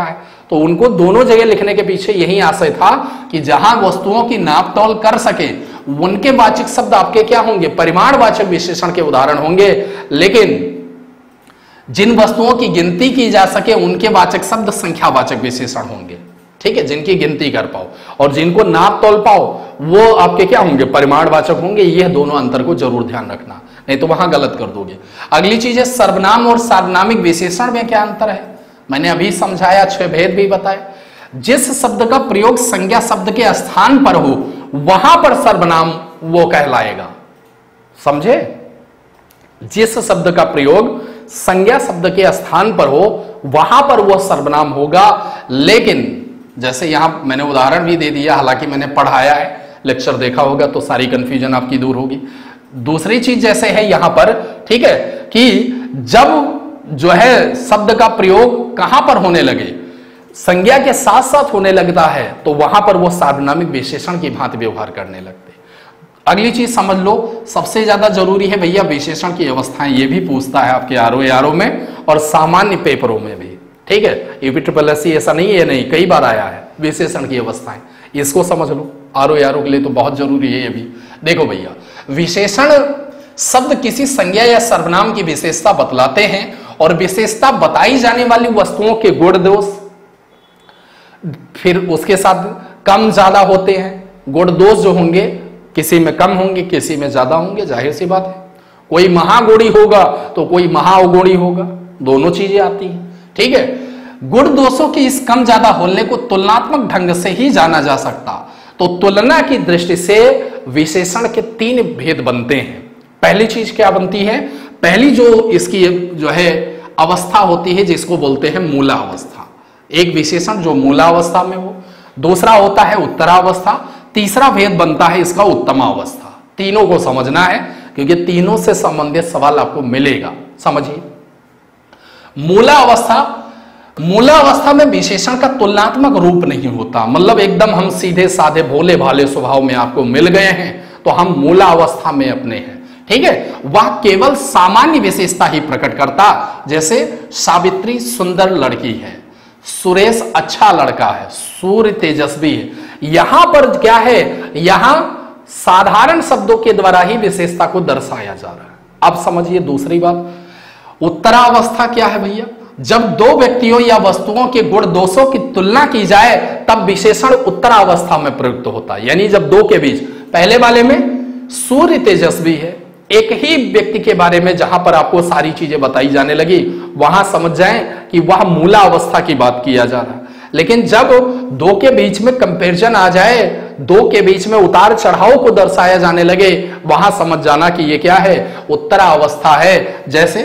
S1: तो उनको दोनों जगह लिखने के पीछे यही आशय था कि जहां वस्तुओं की नाप तौल कर सके उनके वाचक शब्द आपके क्या होंगे, परिमाणवाचक विशेषण के उदाहरण होंगे। लेकिन जिन वस्तुओं की गिनती की जा सके उनके वाचक शब्द संख्यावाचक विशेषण होंगे। ठीक है, जिनकी गिनती कर पाओ और जिनको नाप तौल पाओ वो आपके क्या होंगे, परिमाणवाचक होंगे। यह दोनों अंतर को जरूर ध्यान रखना, नहीं तो वहां गलत कर दोगे। अगली चीज है सर्वनाम और सार्वनामिक विशेषण में क्या अंतर है। मैंने अभी समझाया, छह भेद भी बताया। जिस शब्द का प्रयोग संज्ञा शब्द के स्थान पर हो वहां पर सर्वनाम वो कहलाएगा। समझे, जिस शब्द का प्रयोग संज्ञा शब्द के स्थान पर हो वहां पर वह सर्वनाम होगा। लेकिन जैसे यहां मैंने उदाहरण भी दे दिया, हालांकि मैंने पढ़ाया है, लेक्चर देखा होगा तो सारी कंफ्यूजन आपकी दूर होगी। दूसरी चीज जैसे है यहां पर, ठीक है, कि जब जो है शब्द का प्रयोग कहां पर होने लगे, संज्ञा के साथ साथ होने लगता है, तो वहां पर वो सार्वनामिक विशेषण की भांति व्यवहार करने लगते। अगली चीज समझ लो, सबसे ज्यादा जरूरी है भैया विशेषण की अवस्थाएं। ये भी पूछता है आपके आरओ आरओ में और सामान्य पेपरों में भी। ठीक है, यूपी ट्रिपल एस सी ऐसा नहीं है, नहीं कई बार आया है विशेषण की अवस्थाएं, इसको समझ लो। आरओ आरओ के लिए तो बहुत जरूरी है ये भी। देखो भैया, विशेषण शब्द किसी संज्ञा या सर्वनाम की विशेषता बतलाते हैं और विशेषता बताई जाने वाली वस्तुओं के गुण दोष फिर उसके साथ कम ज्यादा होते हैं। गुण दोष जो होंगे किसी में कम होंगे, किसी में ज्यादा होंगे, जाहिर सी बात है। कोई महागुणी होगा तो कोई महाअवगुणी होगा, दोनों चीजें आती हैं। ठीक है, गुण दोषों की इस कम ज्यादा होने को तुलनात्मक ढंग से ही जाना जा सकता। तो तुलना की दृष्टि से विशेषण के तीन भेद बनते हैं। पहली चीज क्या बनती है, पहली जो इसकी जो है अवस्था होती है जिसको बोलते हैं मूलावस्था। एक विशेषण जो मूलावस्था में हो, दूसरा होता है उत्तरावस्था, तीसरा भेद बनता है इसका उत्तमावस्था। तीनों को समझना है क्योंकि तीनों से संबंधित सवाल आपको मिलेगा। समझिए, मूलावस्था, मूलावस्था में विशेषण का तुलनात्मक रूप नहीं होता, मतलब एकदम हम सीधे साधे भोले भाले स्वभाव में आपको मिल गए हैं तो हम मूलावस्था में अपने हैं। ठीक है, वह केवल सामान्य विशेषता ही प्रकट करता, जैसे सावित्री सुंदर लड़की है, सुरेश अच्छा लड़का है, सूर्य तेजस्वी है। यहां पर क्या है, यहां साधारण शब्दों के द्वारा ही विशेषता को दर्शाया जा रहा है। अब समझिए दूसरी बात, उत्तरावस्था क्या है भैया, जब दो व्यक्तियों या वस्तुओं के गुण दोषों की तुलना की जाए तब विशेषण उत्तरावस्था में प्रयुक्त होता है। यानी जब दो के बीच, पहले वाले में सूर्य तेजस्वी है, एक ही व्यक्ति के बारे में जहां पर आपको सारी चीजें बताई जाने लगी, वहां समझ जाएं कि वह मूला अवस्था की बात किया जा रहा है। लेकिन जब दो के बीच में कंपैरिजन आ जाए, दो के बीच में उतार चढ़ाव को दर्शाया जाने लगे, वहां समझ जाना कि यह क्या है, उत्तरा अवस्था है। जैसे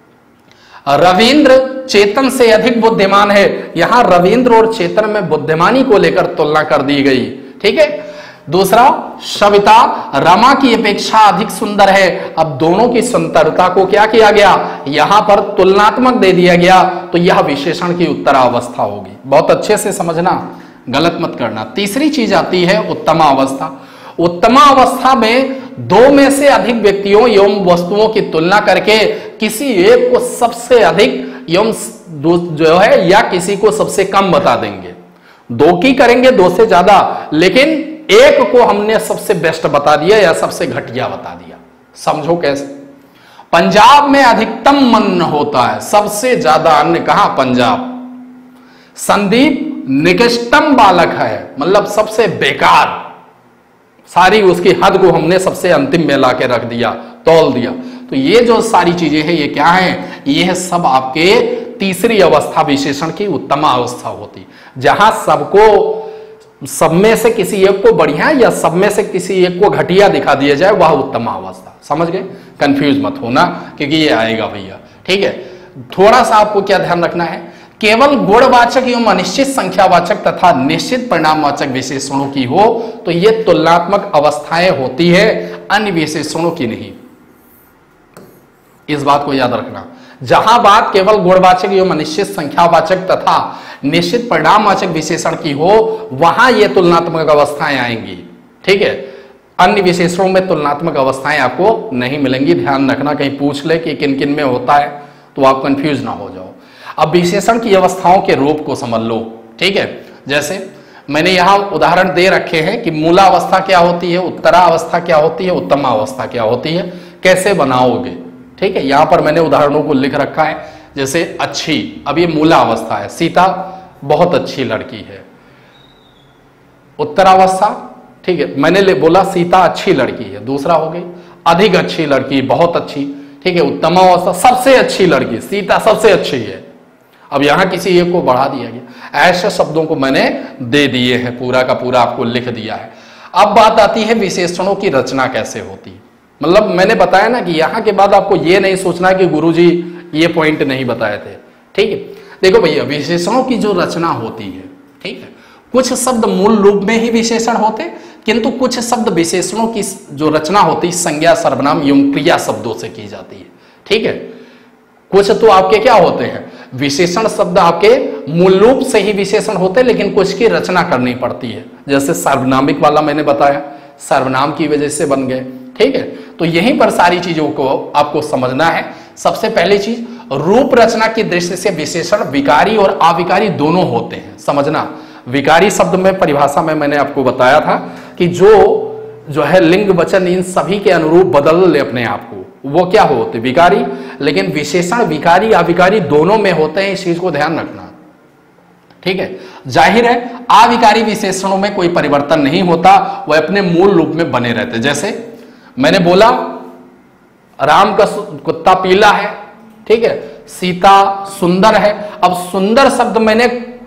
S1: रविंद्र चेतन से अधिक बुद्धिमान है, यहां रविंद्र और चेतन में बुद्धिमानी को लेकर तुलना कर दी गई। ठीक है, दूसरा सविता रमा की अपेक्षा अधिक सुंदर है, अब दोनों की सुंदरता को क्या किया गया, यहां पर तुलनात्मक दे दिया गया, तो यह विशेषण की उत्तरावस्था होगी। बहुत अच्छे से समझना, गलत मत करना। तीसरी चीज आती है उत्तमा अवस्था। उत्तमा अवस्था में दो में से अधिक व्यक्तियों एवं वस्तुओं की तुलना करके किसी एक को सबसे अधिक एवं जो है या किसी को सबसे कम बता देंगे। दो की करेंगे, दो से ज्यादा, लेकिन एक को हमने सबसे बेस्ट बता दिया या सबसे घटिया बता दिया। समझो कैसे, पंजाब में अधिकतम अन्न होता है, सबसे ज्यादा अन्न कहां, पंजाब। संदीप निकृष्टम बालक है, मतलब सबसे बेकार, सारी उसकी हद को हमने सबसे अंतिम में लाके रख दिया, तौल दिया। तो ये जो सारी चीजें हैं ये क्या है, ये सब आपके तीसरी अवस्था विशेषण की उत्तम अवस्था होती, जहां सबको सब में से किसी एक को बढ़िया या सब में से किसी एक को घटिया दिखा दिया जाए, वह उत्तम अवस्था। समझ गए, कंफ्यूज मत होना क्योंकि ये आएगा भैया। ठीक है, थोड़ा सा आपको क्या ध्यान रखना है, केवल गुणवाचक एवं अनिश्चित संख्यावाचक तथा निश्चित परिणामवाचक विशेषणों की हो तो ये तुलनात्मक अवस्थाएं होती है, अन्य विशेषणों की नहीं। इस बात को याद रखना, जहां बात केवल गुणवाचक एवं अनिश्चित संख्यावाचक तथा निश्चित परिणामवाचक विशेषण की हो वहां ये तुलनात्मक अवस्थाएं आएंगी। ठीक है, अन्य विशेषणों में तुलनात्मक अवस्थाएं आपको नहीं मिलेंगी। ध्यान रखना, कहीं पूछ ले कि किन किन में होता है तो आप कंफ्यूज ना हो जाओ। अब विशेषण की अवस्थाओं के रूप को समझ लो। ठीक है। जैसे मैंने यहां उदाहरण दे रखे हैं कि मूलावस्था क्या होती है, उत्तरावस्था क्या होती है, उत्तमावस्था क्या होती है, कैसे बनाओगे, ठीक है। यहां पर मैंने उदाहरणों को लिख रखा है। जैसे अच्छी, अब ये मूलावस्था है, सीता बहुत अच्छी लड़की है। उत्तरावस्था, ठीक है, मैंने ले बोला सीता अच्छी लड़की है, दूसरा हो गई अधिक अच्छी लड़की, बहुत अच्छी, ठीक है। उत्तमावस्था सबसे अच्छी लड़की, सीता सबसे अच्छी है। अब यहां किसी एक को बढ़ा दिया गया, ऐसे शब्दों को मैंने दे दिए हैं, पूरा का पूरा आपको लिख दिया है। अब बात आती है विशेषणों की रचना कैसे होती है। मतलब मैंने बताया ना कि यहां के बाद आपको यह नहीं सोचना कि गुरुजी ये पॉइंट नहीं बताए थे, ठीक है। देखो भैया, विशेषणों की जो रचना होती है, ठीक है, कुछ शब्द मूल रूप में ही विशेषण होते, किंतु कुछ शब्द विशेषणों की जो रचना होती है संज्ञा, सर्वनाम एवं क्रिया शब्दों से की जाती है, ठीक है। कुछ तो आपके क्या होते हैं, विशेषण शब्द आपके मूल रूप से ही विशेषण होते हैं, लेकिन कुछ की रचना करनी पड़ती है। जैसे सार्वनामिक वाला मैंने बताया, सर्वनाम की वजह से बन गए, ठीक है। तो यहीं पर सारी चीजों को आपको समझना है। सबसे पहली चीज, रूप रचना की दृष्टि से विशेषण विकारी और अविकारी दोनों होते हैं, समझना। विकारी शब्द में परिभाषा में मैंने आपको बताया था कि जो जो है लिंग वचन इन सभी के अनुरूप बदल ले अपने आप को, वो क्या होते, विकारी। लेकिन विशेषण विकारी अविकारी दोनों में होते हैं, इस चीज को ध्यान रखना, ठीक है। जाहिर है अविकारी विशेषणों में कोई परिवर्तन नहीं होता, वह अपने मूल रूप में बने रहते। जैसे मैंने बोला राम का कुत्ता पीला है, ठीक है, सीता सुंदर है। अब सुंदर शब्द मैंने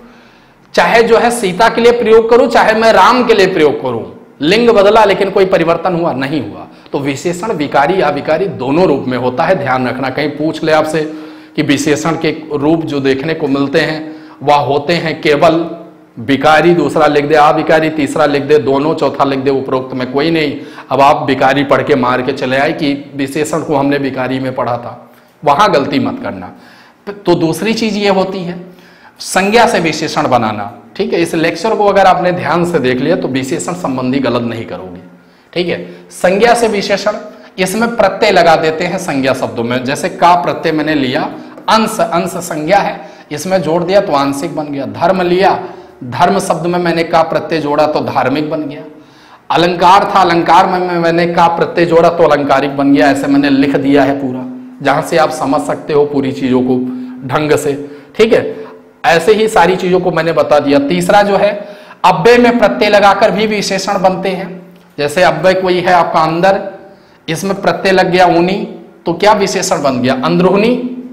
S1: चाहे जो है सीता के लिए प्रयोग करूं, चाहे मैं राम के लिए प्रयोग करूं, लिंग बदला लेकिन कोई परिवर्तन हुआ नहीं हुआ। तो विशेषण विकारी अविकारी दोनों रूप में होता है, ध्यान रखना। कहीं पूछ ले आपसे कि विशेषण के रूप जो देखने को मिलते हैं वह होते हैं केवल विकारी, दूसरा लिख दे अविकारी, तीसरा लिख दे दोनों, चौथा लिख दे उपरोक्त में कोई नहीं। अब आप विकारी पढ़ के मार के चले आए कि विशेषण को हमने विकारी में पढ़ा था, वहां गलती मत करना। तो दूसरी चीज ये होती है संज्ञा से विशेषण बनाना, ठीक है। इस लेक्चर को अगर आपने ध्यान से देख लिया तो विशेषण संबंधी गलत नहीं करोगे, ठीक है। संज्ञा से विशेषण, इसमें प्रत्यय लगा देते हैं संज्ञा शब्दों में। जैसे का प्रत्यय मैंने लिया, अंश, अंश संज्ञा है, इसमें जोड़ दिया तो आंशिक बन गया। धर्म लिया, धर्म शब्द में मैंने का प्रत्यय जोड़ा तो धार्मिक बन गया। अलंकार था, अलंकार में मैंने का प्रत्यय जोड़ा तो अलंकारिक बन गया। ऐसे मैंने लिख दिया है पूरा, जहां से आप समझ सकते हो पूरी चीजों को ढंग से, ठीक है। ऐसे ही सारी चीजों को मैंने बता दिया। तीसरा जो है अव्यय में प्रत्यय लगाकर भी विशेषण बनते हैं। जैसे अव्यय कोई है आपका अंदर, इसमें प्रत्यय लग गया ऊनी, तो क्या विशेषण बन गया, अंदरूनी,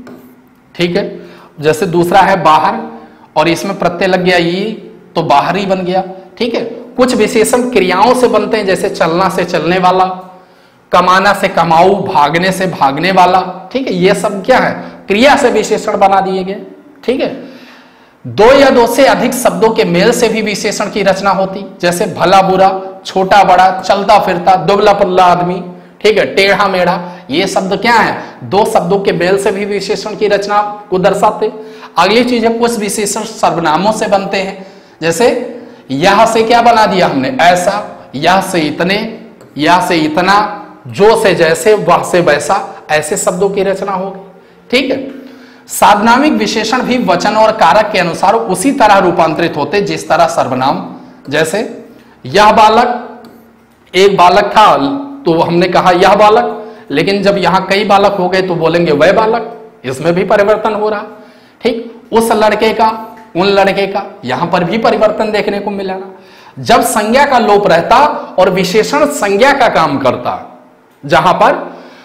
S1: ठीक है। जैसे दूसरा है बाहर और इसमें प्रत्यय लग गया ई, तो बाहरी बन गया, ठीक है। कुछ विशेषण क्रियाओं से बनते हैं, जैसे चलना से चलने वाला, कमाना से कमाऊ, भागने से भागने वाला, ठीक है। ये सब क्या है, क्रिया से विशेषण बना दिए गए, ठीक है। दो या दो से अधिक शब्दों के मेल से भी विशेषण की रचना होती, जैसे भला बुरा, छोटा बड़ा, चलता फिरता, दुबला पतला आदमी, ठीक है, टेढ़ा मेढ़ा। ये शब्द क्या है, दो शब्दों के मेल से भी विशेषण की रचना को दर्शाते। अगली चीज है कुछ विशेषण सर्वनामों से बनते हैं। जैसे यह से क्या बना दिया हमने, ऐसा, यह से इतने, यह से इतना, जो से जैसे, वह से वैसा, ऐसे शब्दों की रचना होगी, ठीक है। सार्वनामिक विशेषण भी वचन और कारक के अनुसार उसी तरह रूपांतरित होते जिस तरह सर्वनाम। जैसे यह बालक, एक बालक था तो हमने कहा यह बालक, लेकिन जब यहां कई बालक हो गए तो बोलेंगे वह बालक, इसमें भी परिवर्तन हो रहा, ठीक। उस लड़के का, उन लड़के का, यहां पर भी परिवर्तन देखने को मिलेगा। जब संज्ञा का लोप रहता और विशेषण संज्ञा का काम करता जहां पर,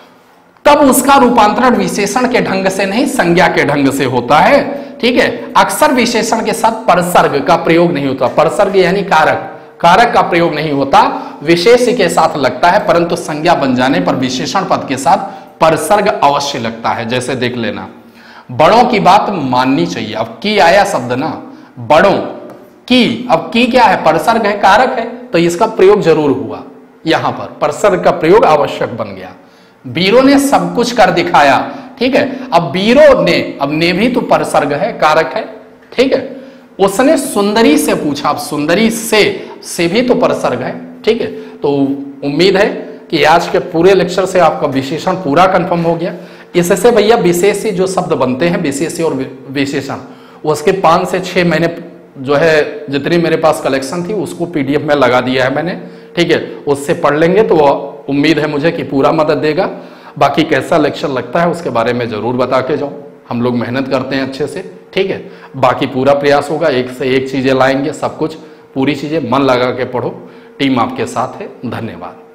S1: तब उसका रूपांतरण विशेषण के ढंग से नहीं संज्ञा के ढंग से होता है, ठीक है। अक्सर विशेषण के साथ परसर्ग का प्रयोग नहीं होता, परसर्ग यानी कारक, कारक का प्रयोग नहीं होता, विशेष के साथ लगता है, परंतु संज्ञा बन जाने पर विशेषण पद के साथ परसर्ग अवश्य लगता है। जैसे देख लेना, बड़ों की बात माननी चाहिए। अब की आया शब्द ना, बड़ों की, अब की क्या है, परसर्ग है, कारक है, तो इसका प्रयोग जरूर हुआ, यहां पर परसर्ग का प्रयोग आवश्यक बन गया। वीरों ने सब कुछ कर दिखाया, ठीक है। अब वीरों ने, अब ने भी तो परसर्ग है, कारक है, ठीक है। उसने सुंदरी से पूछा, अब सुंदरी से से भी तो परसर्ग है, ठीक है। तो उम्मीद है कि आज के पूरे लेक्चर से आपका विशेषण पूरा कंफर्म हो गया। इससे भैया विशेषी जो शब्द बनते हैं, विशेषी और विशेषण, उसके पांच से छह मैंने जो है जितनी मेरे पास कलेक्शन थी उसको पीडीएफ में लगा दिया है मैंने, ठीक है। उससे पढ़ लेंगे तो उम्मीद है मुझे कि पूरा मदद देगा। बाकी कैसा लेक्चर लगता है उसके बारे में जरूर बता के जाओ, हम लोग मेहनत करते हैं अच्छे से, ठीक है। बाकी पूरा प्रयास होगा, एक से एक चीजें लाएंगे, सब कुछ पूरी चीजें मन लगा के पढ़ो। टीम आपके साथ है। धन्यवाद।